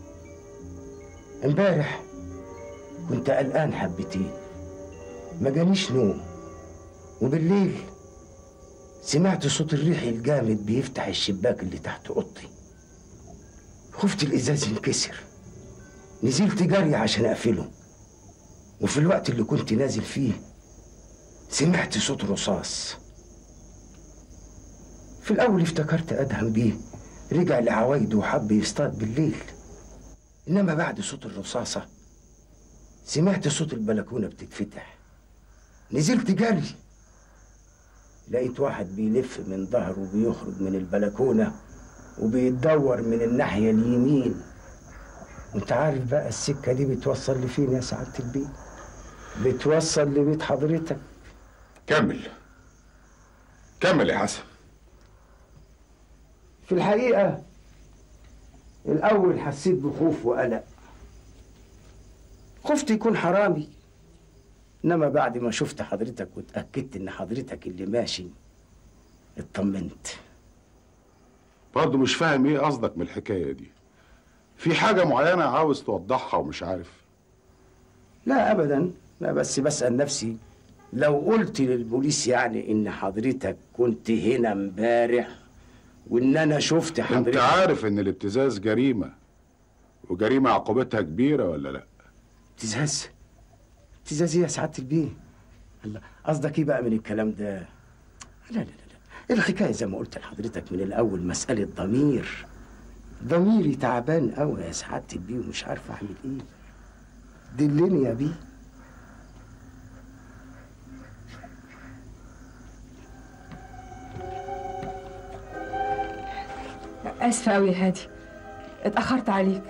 امبارح كنت قلقان حبتين، ما جانيش نوم، وبالليل سمعت صوت الريح الجامد بيفتح الشباك اللي تحت أوضتي. خفت الإزاز ينكسر، نزلت جري عشان أقفله، وفي الوقت اللي كنت نازل فيه سمعت صوت رصاص. في الأول افتكرت أدهم بيه رجع لعوايده وحب يصطاد بالليل، إنما بعد صوت الرصاصة سمعت صوت البلكونة بتتفتح. نزلت جري، لقيت واحد بيلف من ظهره وبيخرج من البلكونة وبيتدور من الناحية اليمين. وانت عارف بقى السكة دي بتوصل لفين يا سعادة البيه؟ بتوصل لبيت حضرتك. كمل كمل يا حسن. في الحقيقة الأول حسيت بخوف وقلق، خفت يكون حرامي، إنما بعد ما شفت حضرتك واتأكدت إن حضرتك اللي ماشي اطمنت. برضه مش فاهم ايه قصدك من الحكاية دي، في حاجة معينة عاوز توضحها ومش عارف؟ لا أبدا، لا بس بسأل نفسي لو قلت للبوليس يعني إن حضرتك كنت هنا امبارح وإن أنا شفت حضرتك. أنت عارف إن الابتزاز جريمة، وجريمة عقوبتها كبيرة ولا لأ؟ ابتزاز؟ ابتزاز إيه يا سعادة البيه؟ الله، قصدك إيه بقى من الكلام ده؟ لا لا لا لا، الحكاية زي ما قلت لحضرتك من الأول مسألة ضمير. ضميري تعبان قوي يا سعادة البيه ومش عارف أعمل إيه. دلني يا بيه. آسفة أوي يا هادي، اتأخرت عليك.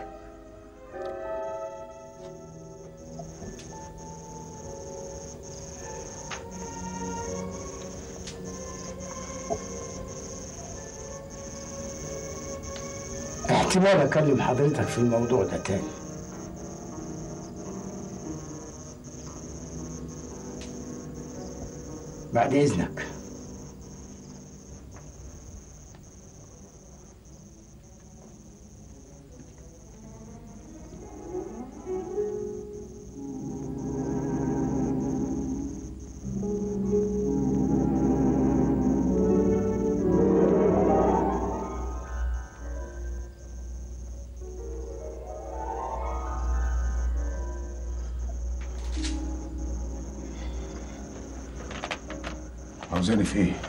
احتمال أكلم حضرتك في الموضوع ده تاني. بعد إذنك. عاوزاني في ايه؟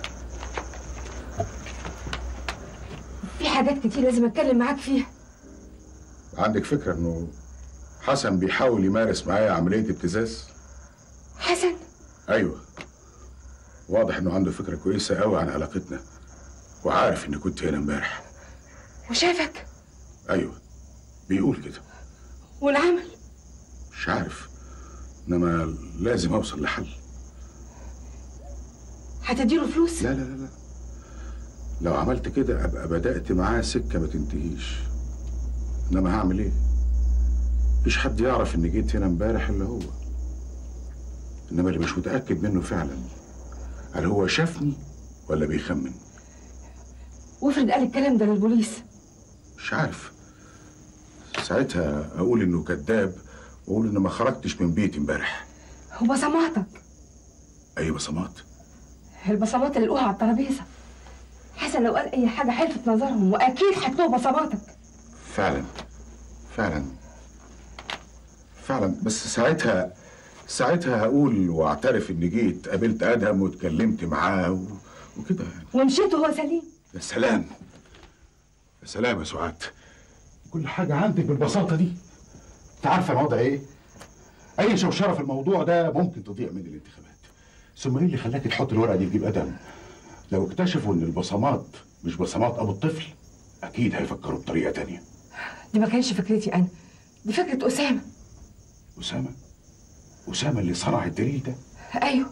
في حاجات كتير لازم أتكلم معاك فيها. عندك فكرة انه حسن بيحاول يمارس معايا عملية ابتزاز؟ حسن؟ ايوه، واضح انه عنده فكرة كويسة قوي عن علاقتنا، وعارف اني كنت هنا امبارح. وشافك؟ ايوه، بيقول كده. والعمل؟ مش عارف، انما لازم اوصل لحل. هتديله فلوس؟ لا لا لا لا، لو عملت كده ابقى بدأت معاه سكة ما تنتهيش. انما هعمل ايه؟ مفيش حد يعرف اني جيت هنا امبارح الا هو. انما اللي مش متأكد منه فعلا هل هو شافني ولا بيخمن. وافرض قال الكلام ده للبوليس؟ مش عارف، ساعتها اقول انه كذاب واقول ان ما خرجتش من بيتي امبارح. وبصماتك؟ اي بصمات؟ البصمات اللي لقوها على الترابيزه. حسن لو قال اي حاجه حلفت نظرهم واكيد هتلاقوا بصماتك. فعلا فعلا فعلا، بس ساعتها هقول واعترف اني جيت قابلت ادهم واتكلمت معاه وكده يعني. ومشيت وهو سليم. يا سلام يا سلام يا سعاد، كل حاجه عندك بالبساطه دي. انت عارفه الوضع ايه؟ اي شوشره في الموضوع ده ممكن تضيع مني الانتخابات. ثم ايه اللي خلاك تحط الورقه دي في جيب ادهم؟ لو اكتشفوا ان البصمات مش بصمات ابو الطفل اكيد هيفكروا بطريقه تانية. دي ما كانش فكرتي انا، دي فكره اسامه. اسامه اللي صنع الدليل ده؟ ايوه.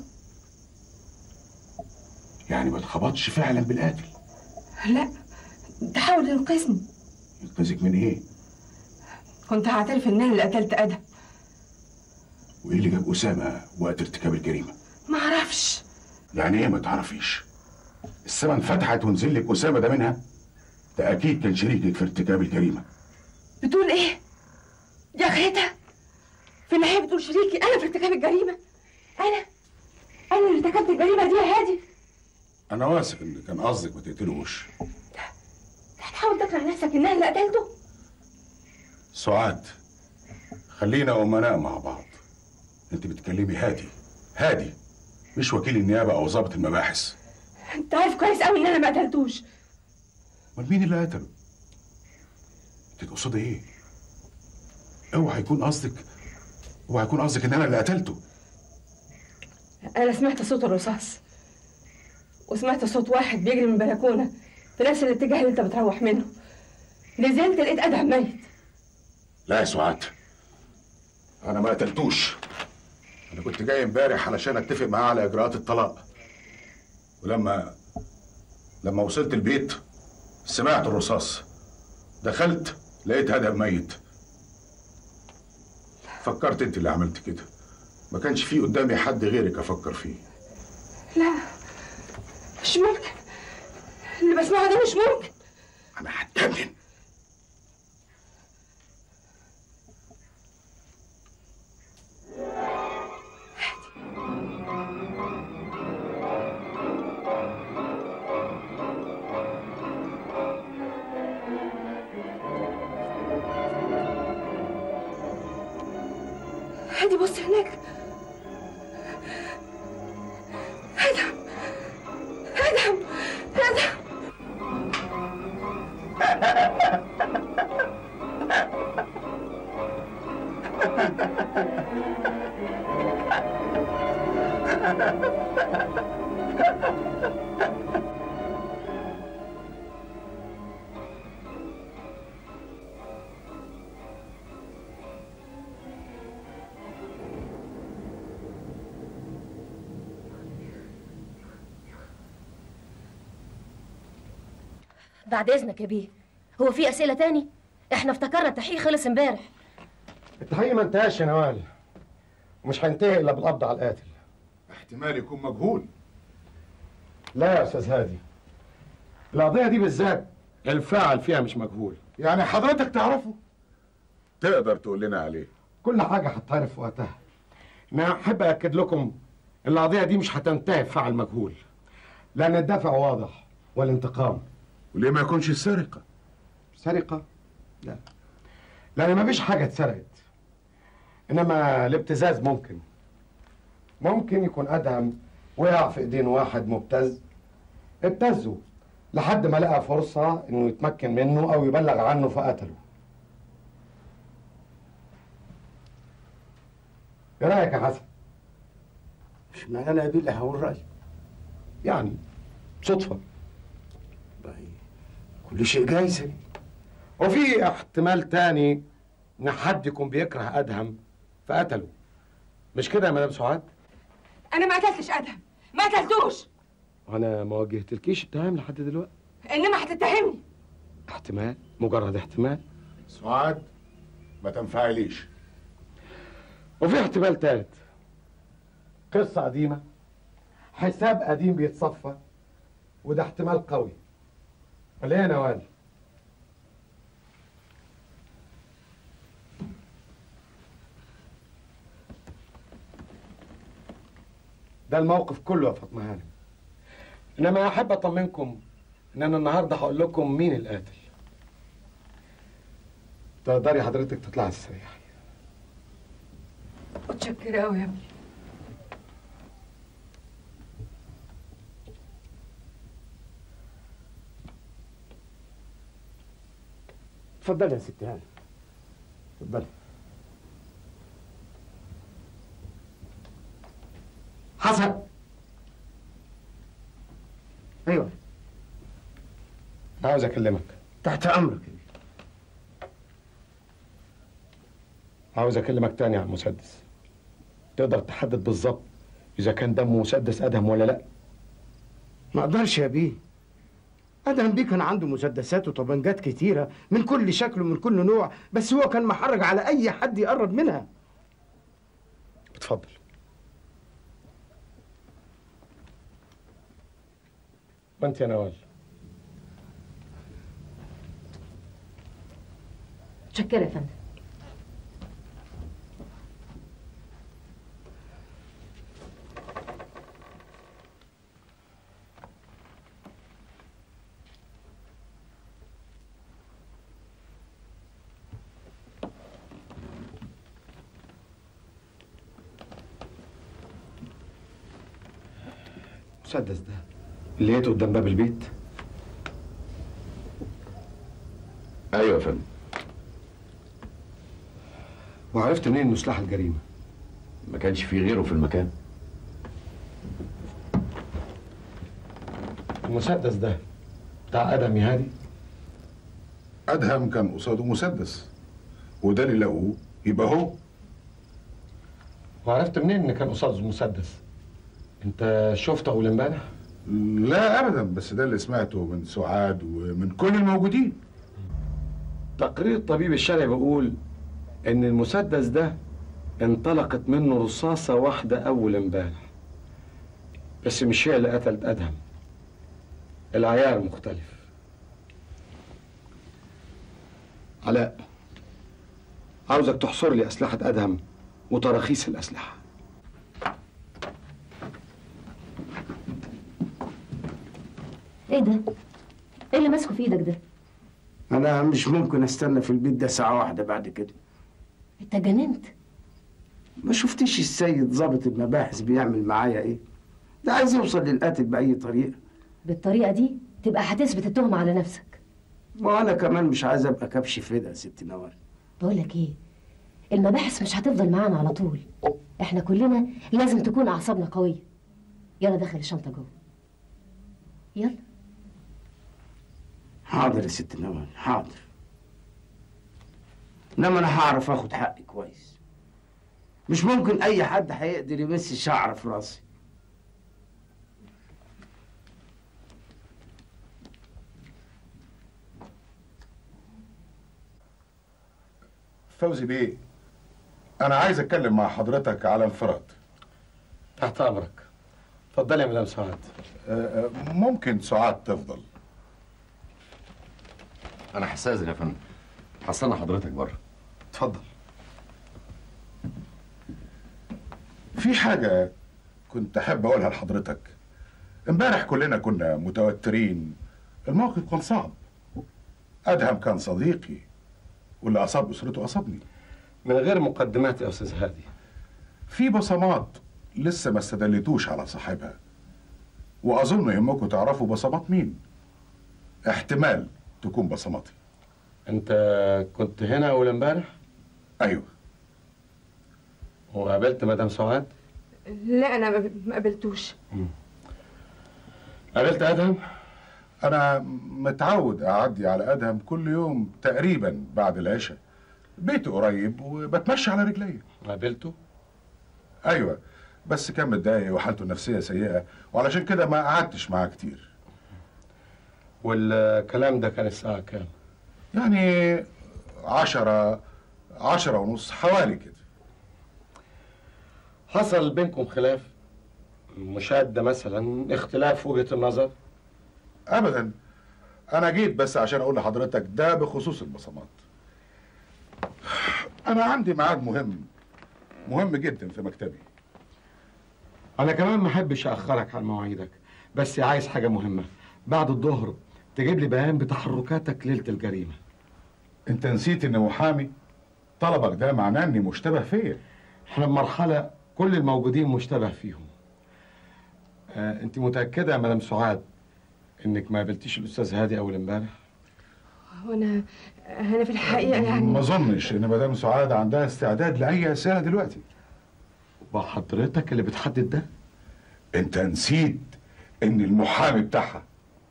يعني ما اتخبطش فعلا بالقاتل؟ لا، ده حاول ينقذني. ينقذك من ايه؟ كنت هعترف ان انا اللي قتلت ادهم. وايه اللي جاب اسامه وقت ارتكاب الجريمه؟ ما اعرفش. يعني ايه ما تعرفيش؟ السما انفتحت ونزل لك اسامه ده منها؟ ده اكيد كان شريكك في ارتكاب الجريمه. بتقول ايه؟ يا اخرتها، في النهايه بتقول شريكي انا في ارتكاب الجريمه؟ انا اللي ارتكبت الجريمه دي يا هادي؟ انا واثق ان كان قصدك ما تقتلوش. هتحاول تقنع نفسك ان انا اللي قتلته؟ سعاد، خلينا امناء مع بعض. انت بتكلمي هادي مش وكيل النيابه او ضابط المباحث. انت عارف كويس قوي ان انا ما قتلتوش. امال مين اللي قتله؟ انت تقصدي ايه؟ اوعى يكون قصدك ان انا اللي قتلته. انا سمعت صوت الرصاص وسمعت صوت واحد بيجري من البلكونه في نفس الاتجاه اللي انت بتروح منه. نزلت لقيت ادهم ميت. لا يا سعاد، انا ما قتلتوش. انا كنت جاي امبارح علشان اتفق معاه على اجراءات الطلاق، ولما وصلت البيت سمعت الرصاص، دخلت لقيت ادهم ميت. فكرت انت اللي عملت كده، ما كانش فيه قدامي حد غيرك افكر فيه. لا مش ممكن، اللي بسمعه ده مش ممكن. انا هتجنن. هادي بص هناك. ادهم ادهم ادهم. بعد اذنك يا بيه، هو في اسئله تاني؟ احنا افتكرنا التحقيق خلص امبارح. التحقيق ما انتهاش يا نوال، ومش هينتهي الا بالقبض على القاتل. احتمال يكون مجهول. لا يا استاذ هادي، القضيه دي بالذات الفاعل فيها مش مجهول. يعني حضرتك تعرفه؟ تقدر تقول لنا عليه؟ كل حاجه هتعرف في وقتها. انا احب اكد لكم ان القضيه دي مش هتنتهي بفعل مجهول، لان الدافع واضح والانتقام. وليه ما يكونش السرقه؟ سرقه؟ لا، لان مفيش حاجه اتسرقت، انما الابتزاز ممكن يكون ادهم وقع في ايدين واحد مبتز، ابتزه لحد ما لقى فرصه انه يتمكن منه او يبلغ عنه فقتله. ايه رايك يا حسن؟ مش معنى انا اللي هقول رايي، يعني صدفه. كل شيء جايز. وفي احتمال تاني ان حد يكون بيكره ادهم فقتله، مش كده يا مدام سعاد؟ انا ما قتلتش ادهم، ما قتلتوش. وانا ما وجهتلكيش اتهام لحد دلوقتي. انما هتتهمني. احتمال، مجرد احتمال. سعاد ما تنفعليش. وفي احتمال تالت، قصة قديمة، حساب قديم بيتصفى، وده احتمال قوي. ولا ايه يا نوال؟ ده الموقف كله يا فاطمة هانم. انما احب اطمنكم ان انا النهارده هقول لكم مين القاتل. تقدري حضرتك تطلعي تستريحي. متشكرة قوي يا ابني. اتفضلي يا ست هانم، اتفضلي. حسن. ايوه. عاوز اكلمك. تحت امرك. عاوز اكلمك تاني عن المسدس. تقدر تحدد بالظبط اذا كان دمه مسدس ادهم ولا لا؟ ما اقدرش يا بيه. ادهم بيه كان عنده مسدسات وطبنجات كتيره من كل شكل ومن كل نوع، بس هو كان محرج على اي حد يقرب منها. اتفضل. وانت يا نوال؟ متشكرة يا فندم. المسدس ده اللي لقيته قدام باب البيت؟ ايوه يا فندم. وعرفت منين انه سلاح الجريمه؟ ما كانش في غيره في المكان. المسدس ده بتاع ادهم يا هادي؟ ادهم كان قصاده مسدس، وده اللي لقوه يبقى هو. وعرفت منين ان كان قصاد المسدس؟ انت شفته اول امبارح؟ لا ابدا، بس ده اللي سمعته من سعاد ومن كل الموجودين. تقرير الطبيب الشرعي بيقول ان المسدس ده انطلقت منه رصاصة واحدة اول امبارح، بس مش هي اللي قتلت ادهم، العيار مختلف. علاء، عاوزك تحصر لي اسلحة ادهم وتراخيص الاسلحة. ايه ده؟ ايه اللي ماسكه في ايدك ده؟ انا مش ممكن استنى في البيت ده ساعة واحدة بعد كده. انت جننت؟ ما شفتيش السيد ضابط المباحث بيعمل معايا ايه؟ ده عايز يوصل للقاتل بأي طريقة. بالطريقة دي تبقى هتثبت التهمة على نفسك. وانا كمان مش عايز ابقى كبش فدا يا ست نوال. بقول لك ايه؟ المباحث مش هتفضل معانا على طول. احنا كلنا لازم تكون اعصابنا قوية. يلا دخل الشنطة جوه. يلا. حاضر يا ست نوال، حاضر. انما انا هعرف اخد حقي كويس. مش ممكن اي حد هيقدر يمس شعر في راسي. فوزي بيه، انا عايز اتكلم مع حضرتك على انفراد. تحت امرك. اتفضلي يا مدام سعاد. ممكن سعاد تفضل؟ انا هستاذن يا فندم، هستنى حضرتك بره. اتفضل. في حاجة كنت أحب أقولها لحضرتك. امبارح كلنا كنا متوترين، الموقف كان صعب. أدهم كان صديقي، واللي أصاب أسرته أصابني. من غير مقدمات يا أستاذ هادي. في بصمات لسه ما استدلتوش على صاحبها، وأظن يهمكم تعرفوا بصمات مين. احتمال تكون بصماتي. أنت كنت هنا أول امبارح؟ أيوه. وقابلت مدام سعاد؟ لا أنا ما قابلتوش. قابلت أدهم؟ أنا متعود أعدي على أدهم كل يوم تقريبا بعد العشاء. بيته قريب وبتمشى على رجلي. قابلته؟ أيوه، بس كان متضايق وحالته النفسية سيئة، وعلشان كده ما قعدتش معاه كتير. والكلام ده كان الساعة كام؟ يعني 10 ونص حوالي كده. حصل بينكم خلاف؟ مشادة مثلا، اختلاف وجهة النظر؟ أبدا، أنا جيت بس عشان أقول لحضرتك ده بخصوص البصمات. أنا عندي ميعاد مهم جدا في مكتبي. أنا كمان ما أحبش أأخرك عن مواعيدك، بس عايز حاجة مهمة. بعد الظهر تجيب لي بيان بتحركاتك ليلة الجريمة. أنت نسيت إن محامي؟ طلبك ده معناه إني مشتبه فيا. إحنا بمرحلة كل الموجودين مشتبه فيهم. أنت متأكدة يا مدام سعاد إنك ما قابلتيش الأستاذ هادي أول امبارح؟ أنا في الحقيقة يعني ما أظنش إن مدام سعاد عندها استعداد لأي أسئلة دلوقتي. وحضرتك اللي بتحدد ده؟ أنت نسيت إن المحامي بتاعها.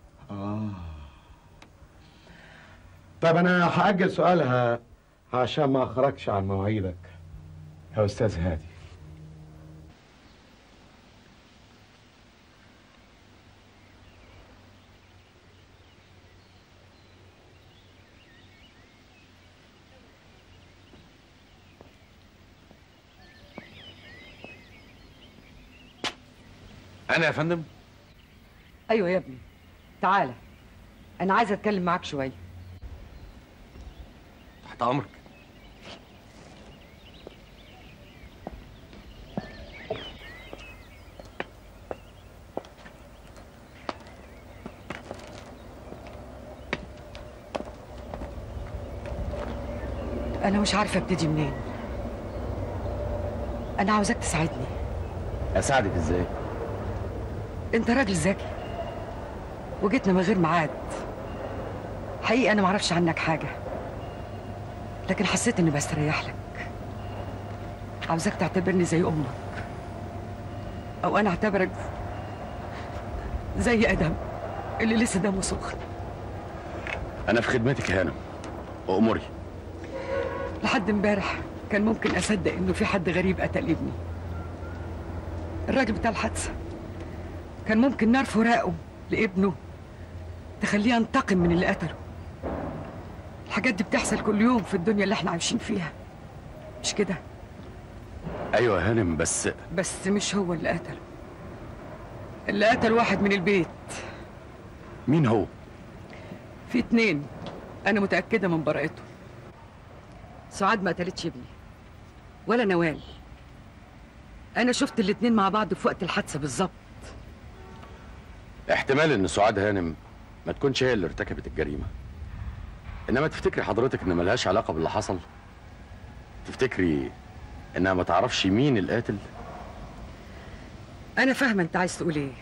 طيب أنا هأجل سؤالها عشان ما أخرجش عن مواعيدك يا أستاذ هادي. أنا يا فندم؟ أيوة يا ابني، تعالى، أنا عايزة أتكلم معاك شوية. تحت أمرك. أنا مش عارفة أبتدي منين. أنا عاوزاك تساعدني. أساعدك إزاي؟ أنت راجل ذكي وجيتنا من غير ميعاد. حقيقة أنا معرفش عنك حاجة، لكن حسيت إني بستريح لك. عاوزاك تعتبرني زي أمك، أو أنا أعتبرك زي أدهم اللي لسه دمه سخن. أنا في خدمتك يا هانم، أموري. لحد امبارح كان ممكن أصدق إنه في حد غريب قتل ابني، الراجل بتاع الحادثة كان ممكن نار فراقه لابنه تخليه ينتقم من اللي قتله. الحاجات دي بتحصل كل يوم في الدنيا اللي احنا عايشين فيها، مش كده؟ ايوه يا هانم، بس مش هو اللي قتله. اللي قتل واحد من البيت. مين هو؟ في 2 انا متأكدة من براءته. سعاد ما قتلتش ابني ولا نوال. انا شفت ال2 مع بعض في وقت الحادثة بالظبط. احتمال ان سعاد هانم ما تكونش هي اللي ارتكبت الجريمة، انما تفتكري حضرتك ان ملهاش علاقة باللي حصل؟ تفتكري انها ما تعرفش مين القاتل؟ انا فاهمة انت عايز تقول ايه.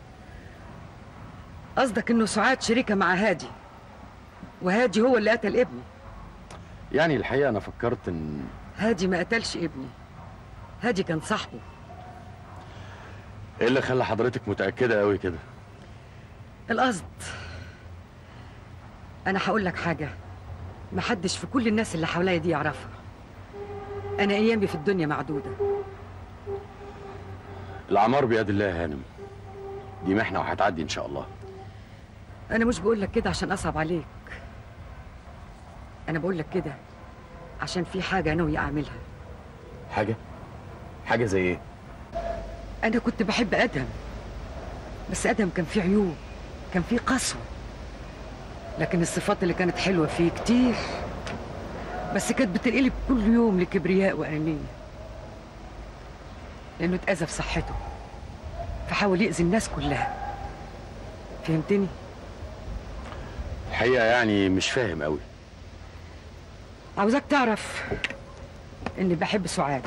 قصدك انه سعاد شريكة مع هادي وهادي هو اللي قتل ابني. يعني الحقيقة انا فكرت ان هادي ما قتلش ابني، هادي كان صاحبه. ايه اللي خلى حضرتك متأكدة قوي كده؟ القصد انا هقول لك حاجة محدش في كل الناس اللي حواليا دي يعرفها. انا ايامي في الدنيا معدودة. الأعمار بيد الله يا هانم، دي محنة وهتعدي إن شاء الله. أنا مش بقول لك كده عشان أصعب عليك، أنا بقول لك كده عشان في حاجة ناوية أعملها. حاجة زي إيه؟ أنا كنت بحب أدهم، بس أدهم كان فيه عيوب، كان فيه قسوة، لكن الصفات اللي كانت حلوة فيه كتير، بس كانت بتنقلب كل يوم لكبرياء وأنانية، لأنه اتأذى في صحته فحاول يأذي الناس كلها. فهمتني؟ الحقيقة يعني مش فاهم قوي. عاوزاك تعرف إني بحب سعاد.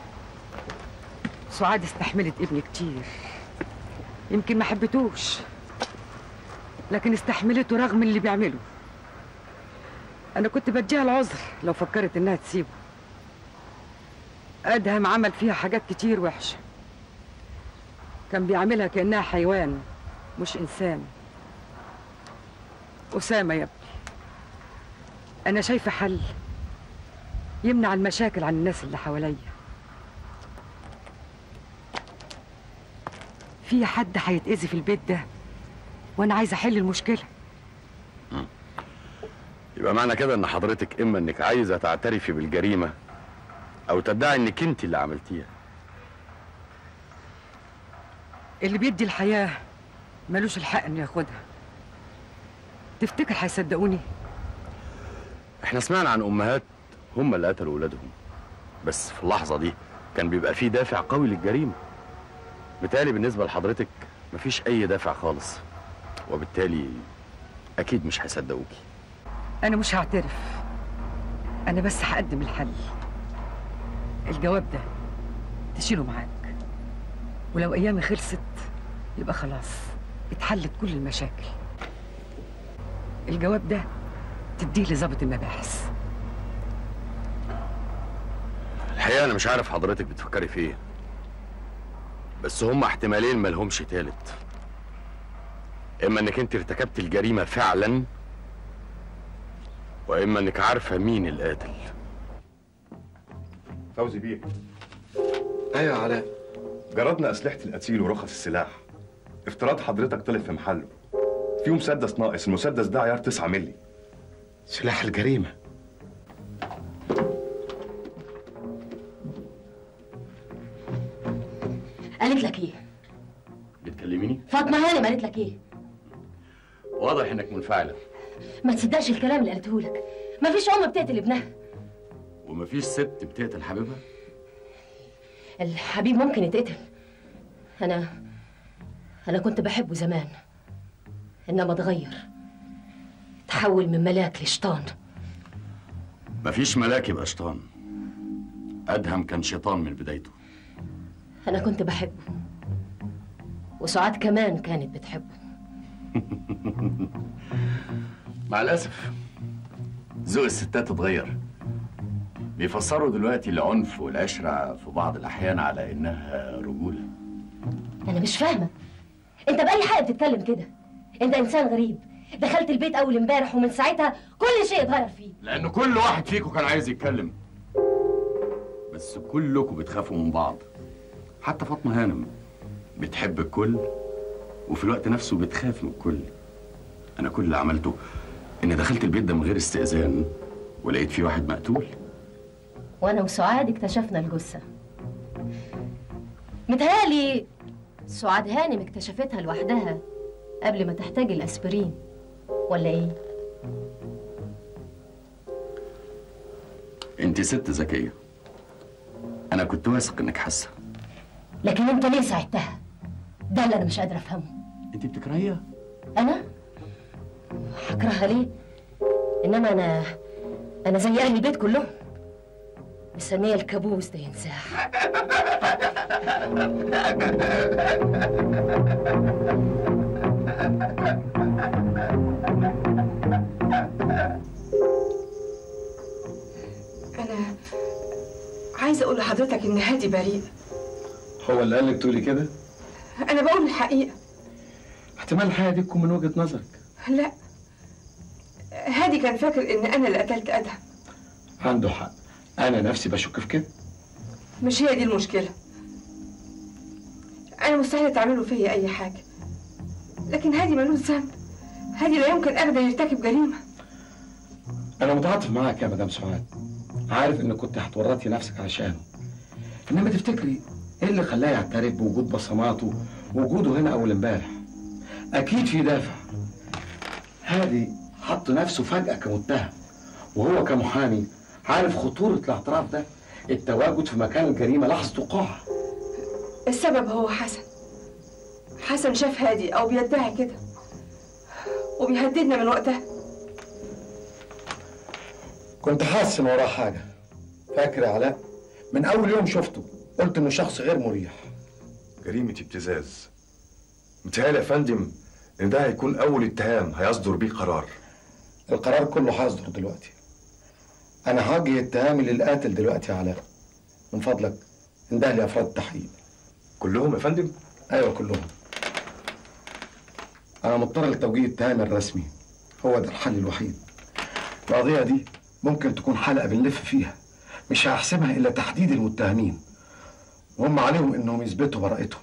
سعاد استحملت ابني كتير، يمكن ما حبتوش لكن استحملته رغم اللي بيعمله. أنا كنت بديها العذر لو فكرت إنها تسيبه. أدهم عمل فيها حاجات كتير وحشة، كان بيعملها كأنها حيوان مش إنسان. أسامة يا ابني، أنا شايفة حل يمنع المشاكل عن الناس اللي حواليا. في حد هيتأذي في البيت ده وأنا عايزة أحل المشكلة. يبقى معنى كده إن حضرتك إما إنك عايزة تعترفي بالجريمة أو تدعي إنك أنت اللي عملتيها. اللي بيدي الحياة ملوش الحق إنه ياخدها. تفتكر هيصدقوني؟ إحنا سمعنا عن أمهات هم اللي قتلوا ولادهم، بس في اللحظة دي كان بيبقى فيه دافع قوي للجريمة. بالتالي بالنسبة لحضرتك مفيش أي دافع خالص، وبالتالي أكيد مش هيصدقوكي. أنا مش هعترف، أنا بس هقدم الحل. الجواب ده تشيله معاك، ولو أيامي خلصت يبقى خلاص اتحلت كل المشاكل. الجواب ده تديه لظابط المباحث. الحقيقة أنا مش عارف حضرتك بتفكري في إيه، بس هما احتمالين ملهمش تالت. إما إنك أنت ارتكبت الجريمة فعلاً، وإما إنك عارفة مين القاتل. فوزي بيه. أيوة يا علاء. جردنا أسلحة القتيل ورخص السلاح. افتراض حضرتك طلع في محله. فيه مسدس ناقص، المسدس ده عيار 9 مللي. سلاح الجريمة. قالت لك ايه؟ بتكلميني؟ فاطمه هانم قالت لك ايه؟ واضح إنك منفعلة. ما تصدقش الكلام اللي قالته لك. مفيش ام بتقتل ابنها، ومفيش ست بتقتل حبيبها. الحبيب ممكن يتقتل. انا كنت بحبه زمان، انما اتغير، تحول من ملاك لشيطان. مفيش ملاك يبقى شيطان. أدهم كان شيطان من بدايته. انا كنت بحبه، وسعاد كمان كانت بتحبه. مع الأسف ذوق الستات اتغير. بيفسروا دلوقتي العنف والعشرة في بعض الأحيان على إنها رجولة. انا مش فاهمه، انت باي حق بتتكلم كده؟ انت انسان غريب، دخلت البيت اول امبارح ومن ساعتها كل شيء اتغير فيه. لأن كل واحد فيكم كان عايز يتكلم، بس كلكم بتخافوا من بعض. حتى فاطمة هانم بتحب الكل وفي الوقت نفسه بتخاف من الكل. انا كل اللي عملته اني دخلت البيت ده من غير استئذان ولقيت فيه واحد مقتول. وانا وسعاد اكتشفنا الجثه. متهيألي سعاد هانم اكتشفتها لوحدها قبل ما تحتاج الاسبرين، ولا ايه؟ انت ست ذكيه، انا كنت واثق انك حاسه. لكن انت ليه ساعدتها؟ ده اللي انا مش قادره افهمه. انت بتكرهيها؟ انا هكرهها ليه؟ انما انا زي اهل البيت كلهم مستنيه الكابوس ده ينزاح. انا عايزه اقول لحضرتك ان هادي بريء. هو اللي قال لك تقولي كده؟ انا بقول الحقيقه. احتمال الحقيقه دي تكون من وجهه نظرك. لا، هادي كان فاكر ان انا اللي قتلت ادهم. عنده حق، انا نفسي بشك في كده. مش هي دي المشكله. انا مستحيل تعملوا فيا اي حاجه، لكن هادي ملوش ذنب. هادي لا يمكن ابدا يرتكب جريمه. انا متعاطف معاك يا مدام سعاد، عارف انك كنت هتورطي نفسك عشانه، انما تفتكري ايه اللي خلاه يعترف بوجود بصماته ووجوده هنا اول امبارح؟ اكيد في دافع. هادي حط نفسه فجأة كمتهم، وهو كمحامي عارف خطورة الاعتراف ده، التواجد في مكان الجريمة لحظة وقوعها. السبب هو حسن شاف هادي او بيدعي كده وبيهددنا من وقتها. كنت حاسس ان وراه حاجة. فاكر يا علاء؟ من اول يوم شفته قلت انه شخص غير مريح. جريمة ابتزاز. متهيألي يا فندم ان ده هيكون اول اتهام هيصدر بيه قرار. القرار كله هيصدر دلوقتي. انا هوجه اتهامي للقاتل دلوقتي يا علاء. من فضلك انده لي افراد التحقيق. كلهم يا فندم؟ ايوه كلهم. انا مضطر لتوجيه اتهامي الرسمي، هو ده الحل الوحيد. القضية دي ممكن تكون حلقة بنلف فيها، مش هحسبها الا تحديد المتهمين، وهم عليهم انهم يثبتوا براءتهم.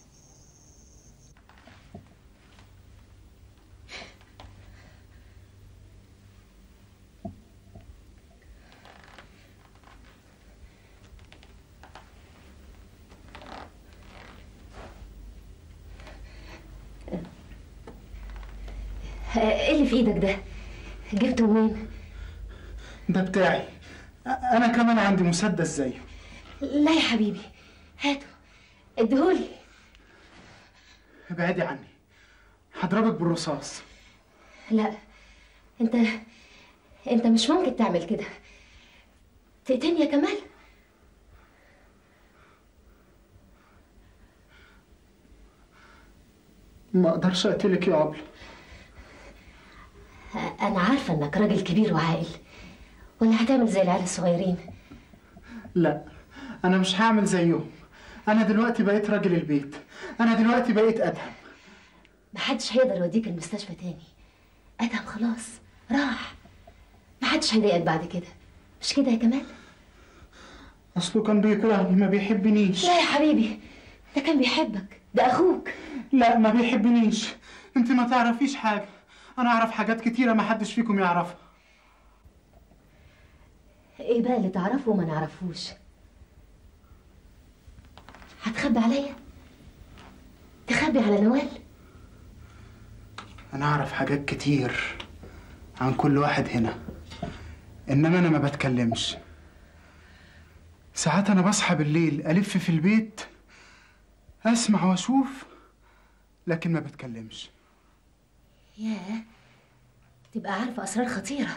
ايه اللي في ايدك ده؟ جبته منين؟ ده بتاعي. انا كمان عندي مسدس زيه. لا يا حبيبي، هاته اديهولي. ابعدي عني، هضربك بالرصاص. لا، انت مش ممكن تعمل كده. تقتلني يا كمال؟ ما اقدرش اقتلك يا عبلة. انا عارفه انك راجل كبير وعاقل، ولا هتعمل زي العيال الصغيرين. لا، انا مش هعمل زيهم. انا دلوقتي بقيت راجل البيت، انا دلوقتي بقيت ادهم. محدش هيقدر يوديك المستشفى تاني. ادهم خلاص راح، محدش هيضايقك بعد كده، مش كده يا كمال؟ اصله كان بيكرهني، ما بيحبنيش. لا يا حبيبي، ده كان بيحبك، ده اخوك. لا، ما بيحبنيش. انت ما تعرفيش حاجه، انا اعرف حاجات كتيره ما حدش فيكم يعرفها. ايه بقى اللي تعرفه وما نعرفوش؟ هتخبي عليا؟ تخبي على نوال؟ انا اعرف حاجات كتير عن كل واحد هنا، انما انا ما بتكلمش. ساعات انا بصحى بالليل الف في البيت اسمع واشوف، لكن ما بتكلمش. ياه، تبقى عارفه اسرار خطيره.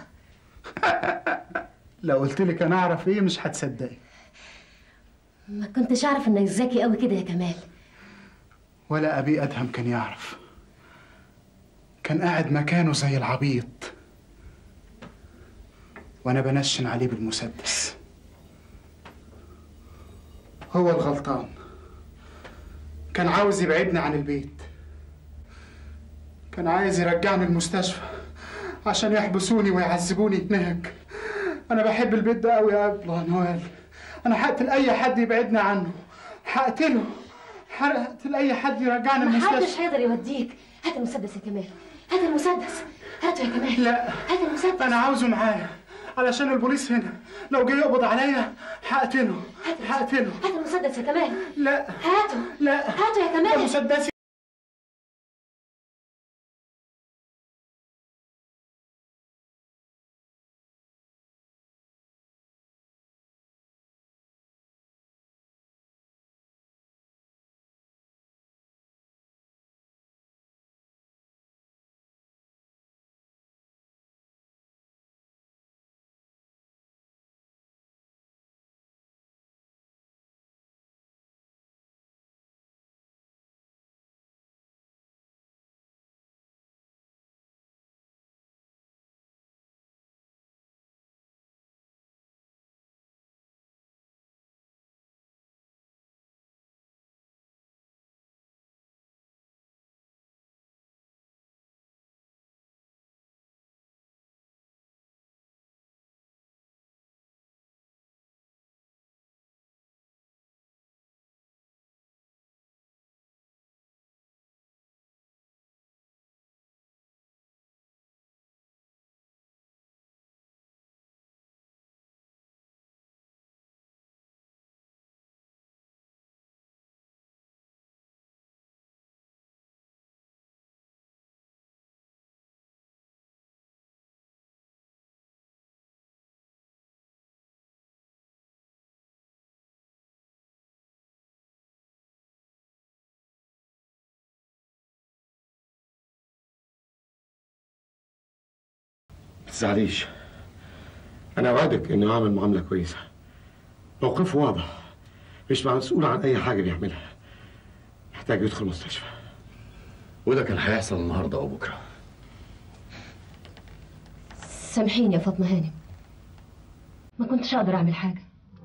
لو قلت لك انا اعرف ايه مش هتصدقي. ما كنتش اعرف انك ذكي قوي كده يا كمال. ولا ابي ادهم كان يعرف، كان قاعد مكانه زي العبيط وانا بنشن عليه بالمسدس. هو الغلطان، كان عاوز يبعدني عن البيت، كان عايز يرجعني المستشفى عشان يحبسوني ويعذبوني هناك. انا بحب البيت ده قوي يا ابله نوال. انا هقتل اي حد يبعدني عنه، هقتله حرقت لاي حد يرجعنا المستشفى. محدش هيقدر يوديك. هات المسدس يا كمال، هات المسدس، هاته يا كمال. لا هات المسدس. انا عاوزه معايا علشان البوليس هنا لو جه يقبض عليا هقتله. هقتله. هات المسدس يا كمال. لا هاته. لا هاته يا كمال. ده مسدسي. ما تزعليش، أنا أوعدك إني أعمل معاملة كويسة. موقفه واضح، مش مسؤول عن أي حاجة بيعملها. محتاج يدخل مستشفى. وده كان هيحصل النهارده أو بكرة. سامحيني يا فاطمة هانم، ما كنتش أقدر أعمل حاجة.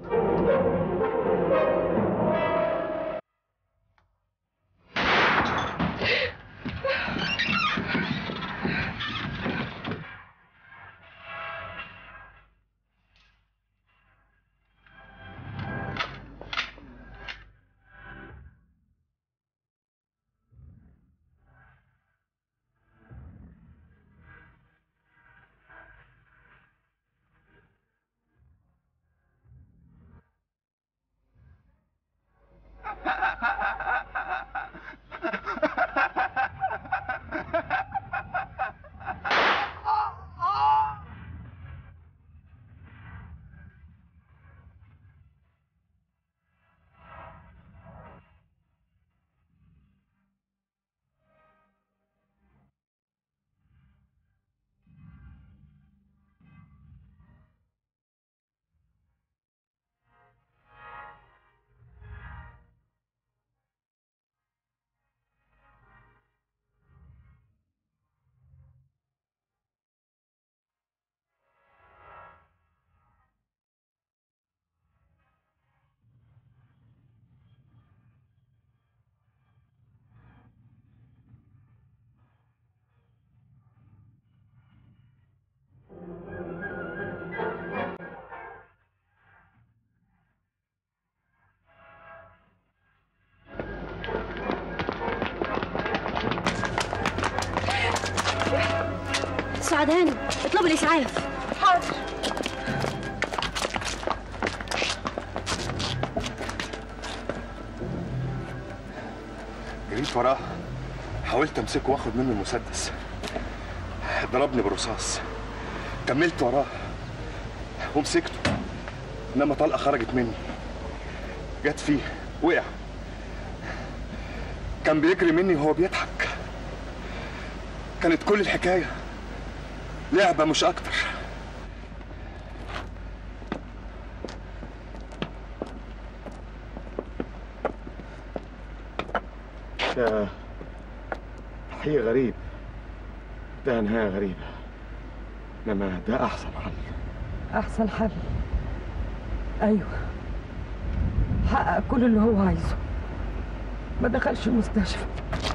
سعاد هانم، اطلبوا الإسعاف. حاضر. جريت وراه، حاولت امسكه واخد منه المسدس، ضربني بالرصاص. كملت وراه ومسكته، انما طلقه خرجت مني جت فيه، وقع. كان بيجري مني وهو بيضحك. كانت كل الحكايه لعبه مش اكتر. ده تحقيق غريب، ده نهاية غريبة، إنما ده أحسن حل. أحسن حل، أيوه. حقق كل اللي هو عايزه، ما دخلش المستشفى.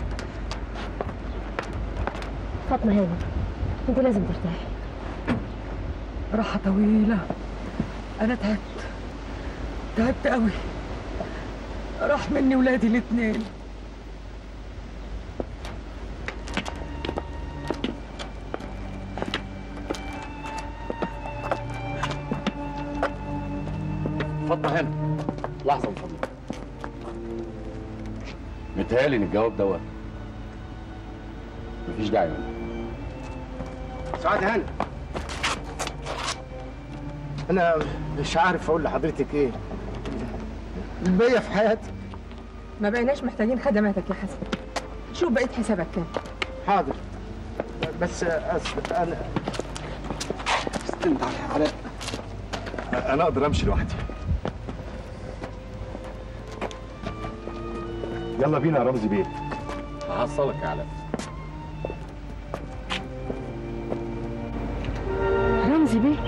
فاطمة هانم، أنت لازم ترتاحي. راحة طويلة، أنا تعبت قوي. راح مني ولادي الاتنين. اتفضل هنا لحظة من فضلك. متهيألي إن الجواب دوت مفيش داعي منه. سعاد هاني، أنا مش عارف أقول لحضرتك إيه. البية في حياتي. ما بقيناش محتاجين خدماتك يا حسن. شوف بقيت حسابك كام. حاضر، بس أصل أنا استنى على انا اقدر امشي لوحدي. يلا بينا يا رمزي بيه. هحصلك يا علاء. رمزي بيه؟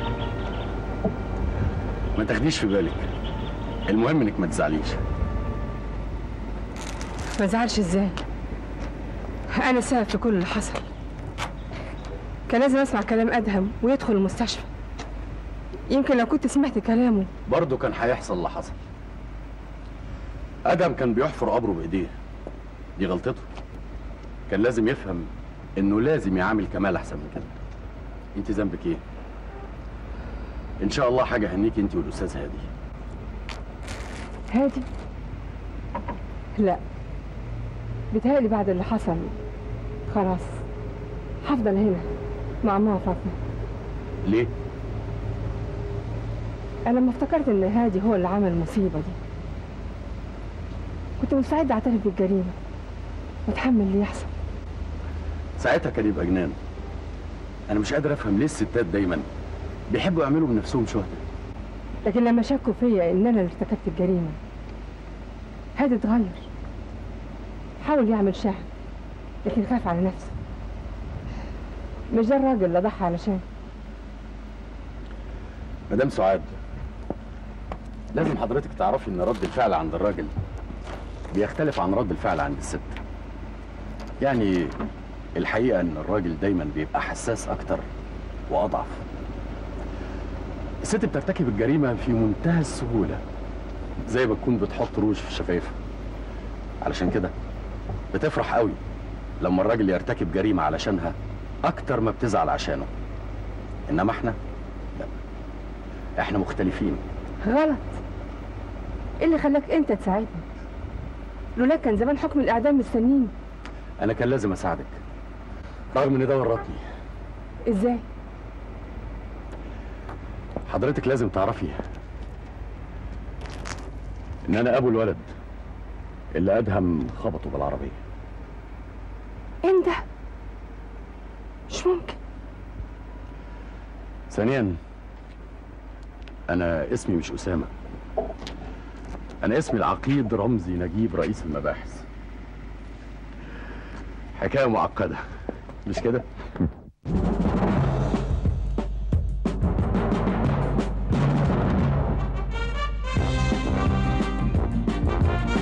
ما تاخديش في بالك، المهم انك ما تزعليش. ما زعلش ازاي؟ انا السبب في كل اللي حصل. كان لازم اسمع كلام ادهم ويدخل المستشفى. يمكن لو كنت سمعت كلامه برضه كان هيحصل اللي حصل. ادهم كان بيحفر قبره بايديه، دي غلطته. كان لازم يفهم انه لازم يعامل كمال احسن من كده. انت ذنبك ايه؟ ان شاء الله حاجه هنيكي انت والاستاذ هادي. هادي؟ لا، بيتهيألي بعد اللي حصل خلاص هفضل هنا مع ماما فاطمه. ليه؟ أنا لما افتكرت إن هادي هو اللي عمل المصيبة دي كنت مستعدة أعترف بالجريمة وأتحمل اللي يحصل. ساعتها كان يبقى جنان. أنا مش قادر أفهم ليه الستات دايما بيحبوا يعملوا بنفسهم شهداء. لكن لما شكوا فيا إن أنا اللي ارتكبت الجريمة هادي اتغير، حاول يعمل شهد لكن خاف على نفسه. مش ده الراجل اللي ضحى علشان. مدام سعاد، لازم حضرتك تعرفي ان رد الفعل عند الراجل بيختلف عن رد الفعل عند الست. يعني الحقيقة ان الراجل دايما بيبقى حساس اكتر واضعف. الست بترتكب الجريمة في منتهى السهولة، زي ما تكون بتحط روج في شفايفها. علشان كده بتفرح قوي لما الراجل يرتكب جريمة علشانها اكتر ما بتزعل عشانه. انما احنا لا، احنا مختلفين. غلط. ايه اللي خلاك انت تساعدني؟ لولاك كان زمان حكم الاعدام مستنيني. انا كان لازم اساعدك رغم ان ده ورطني. ازاي؟ حضرتك لازم تعرفي ان انا ابو الولد اللي ادهم خبطه بالعربيه. انت؟ مش ممكن. ثانيا، انا اسمي مش اسامه، انا اسمي العقيد رمزي نجيب رئيس المباحث. حكايه معقده مش كده؟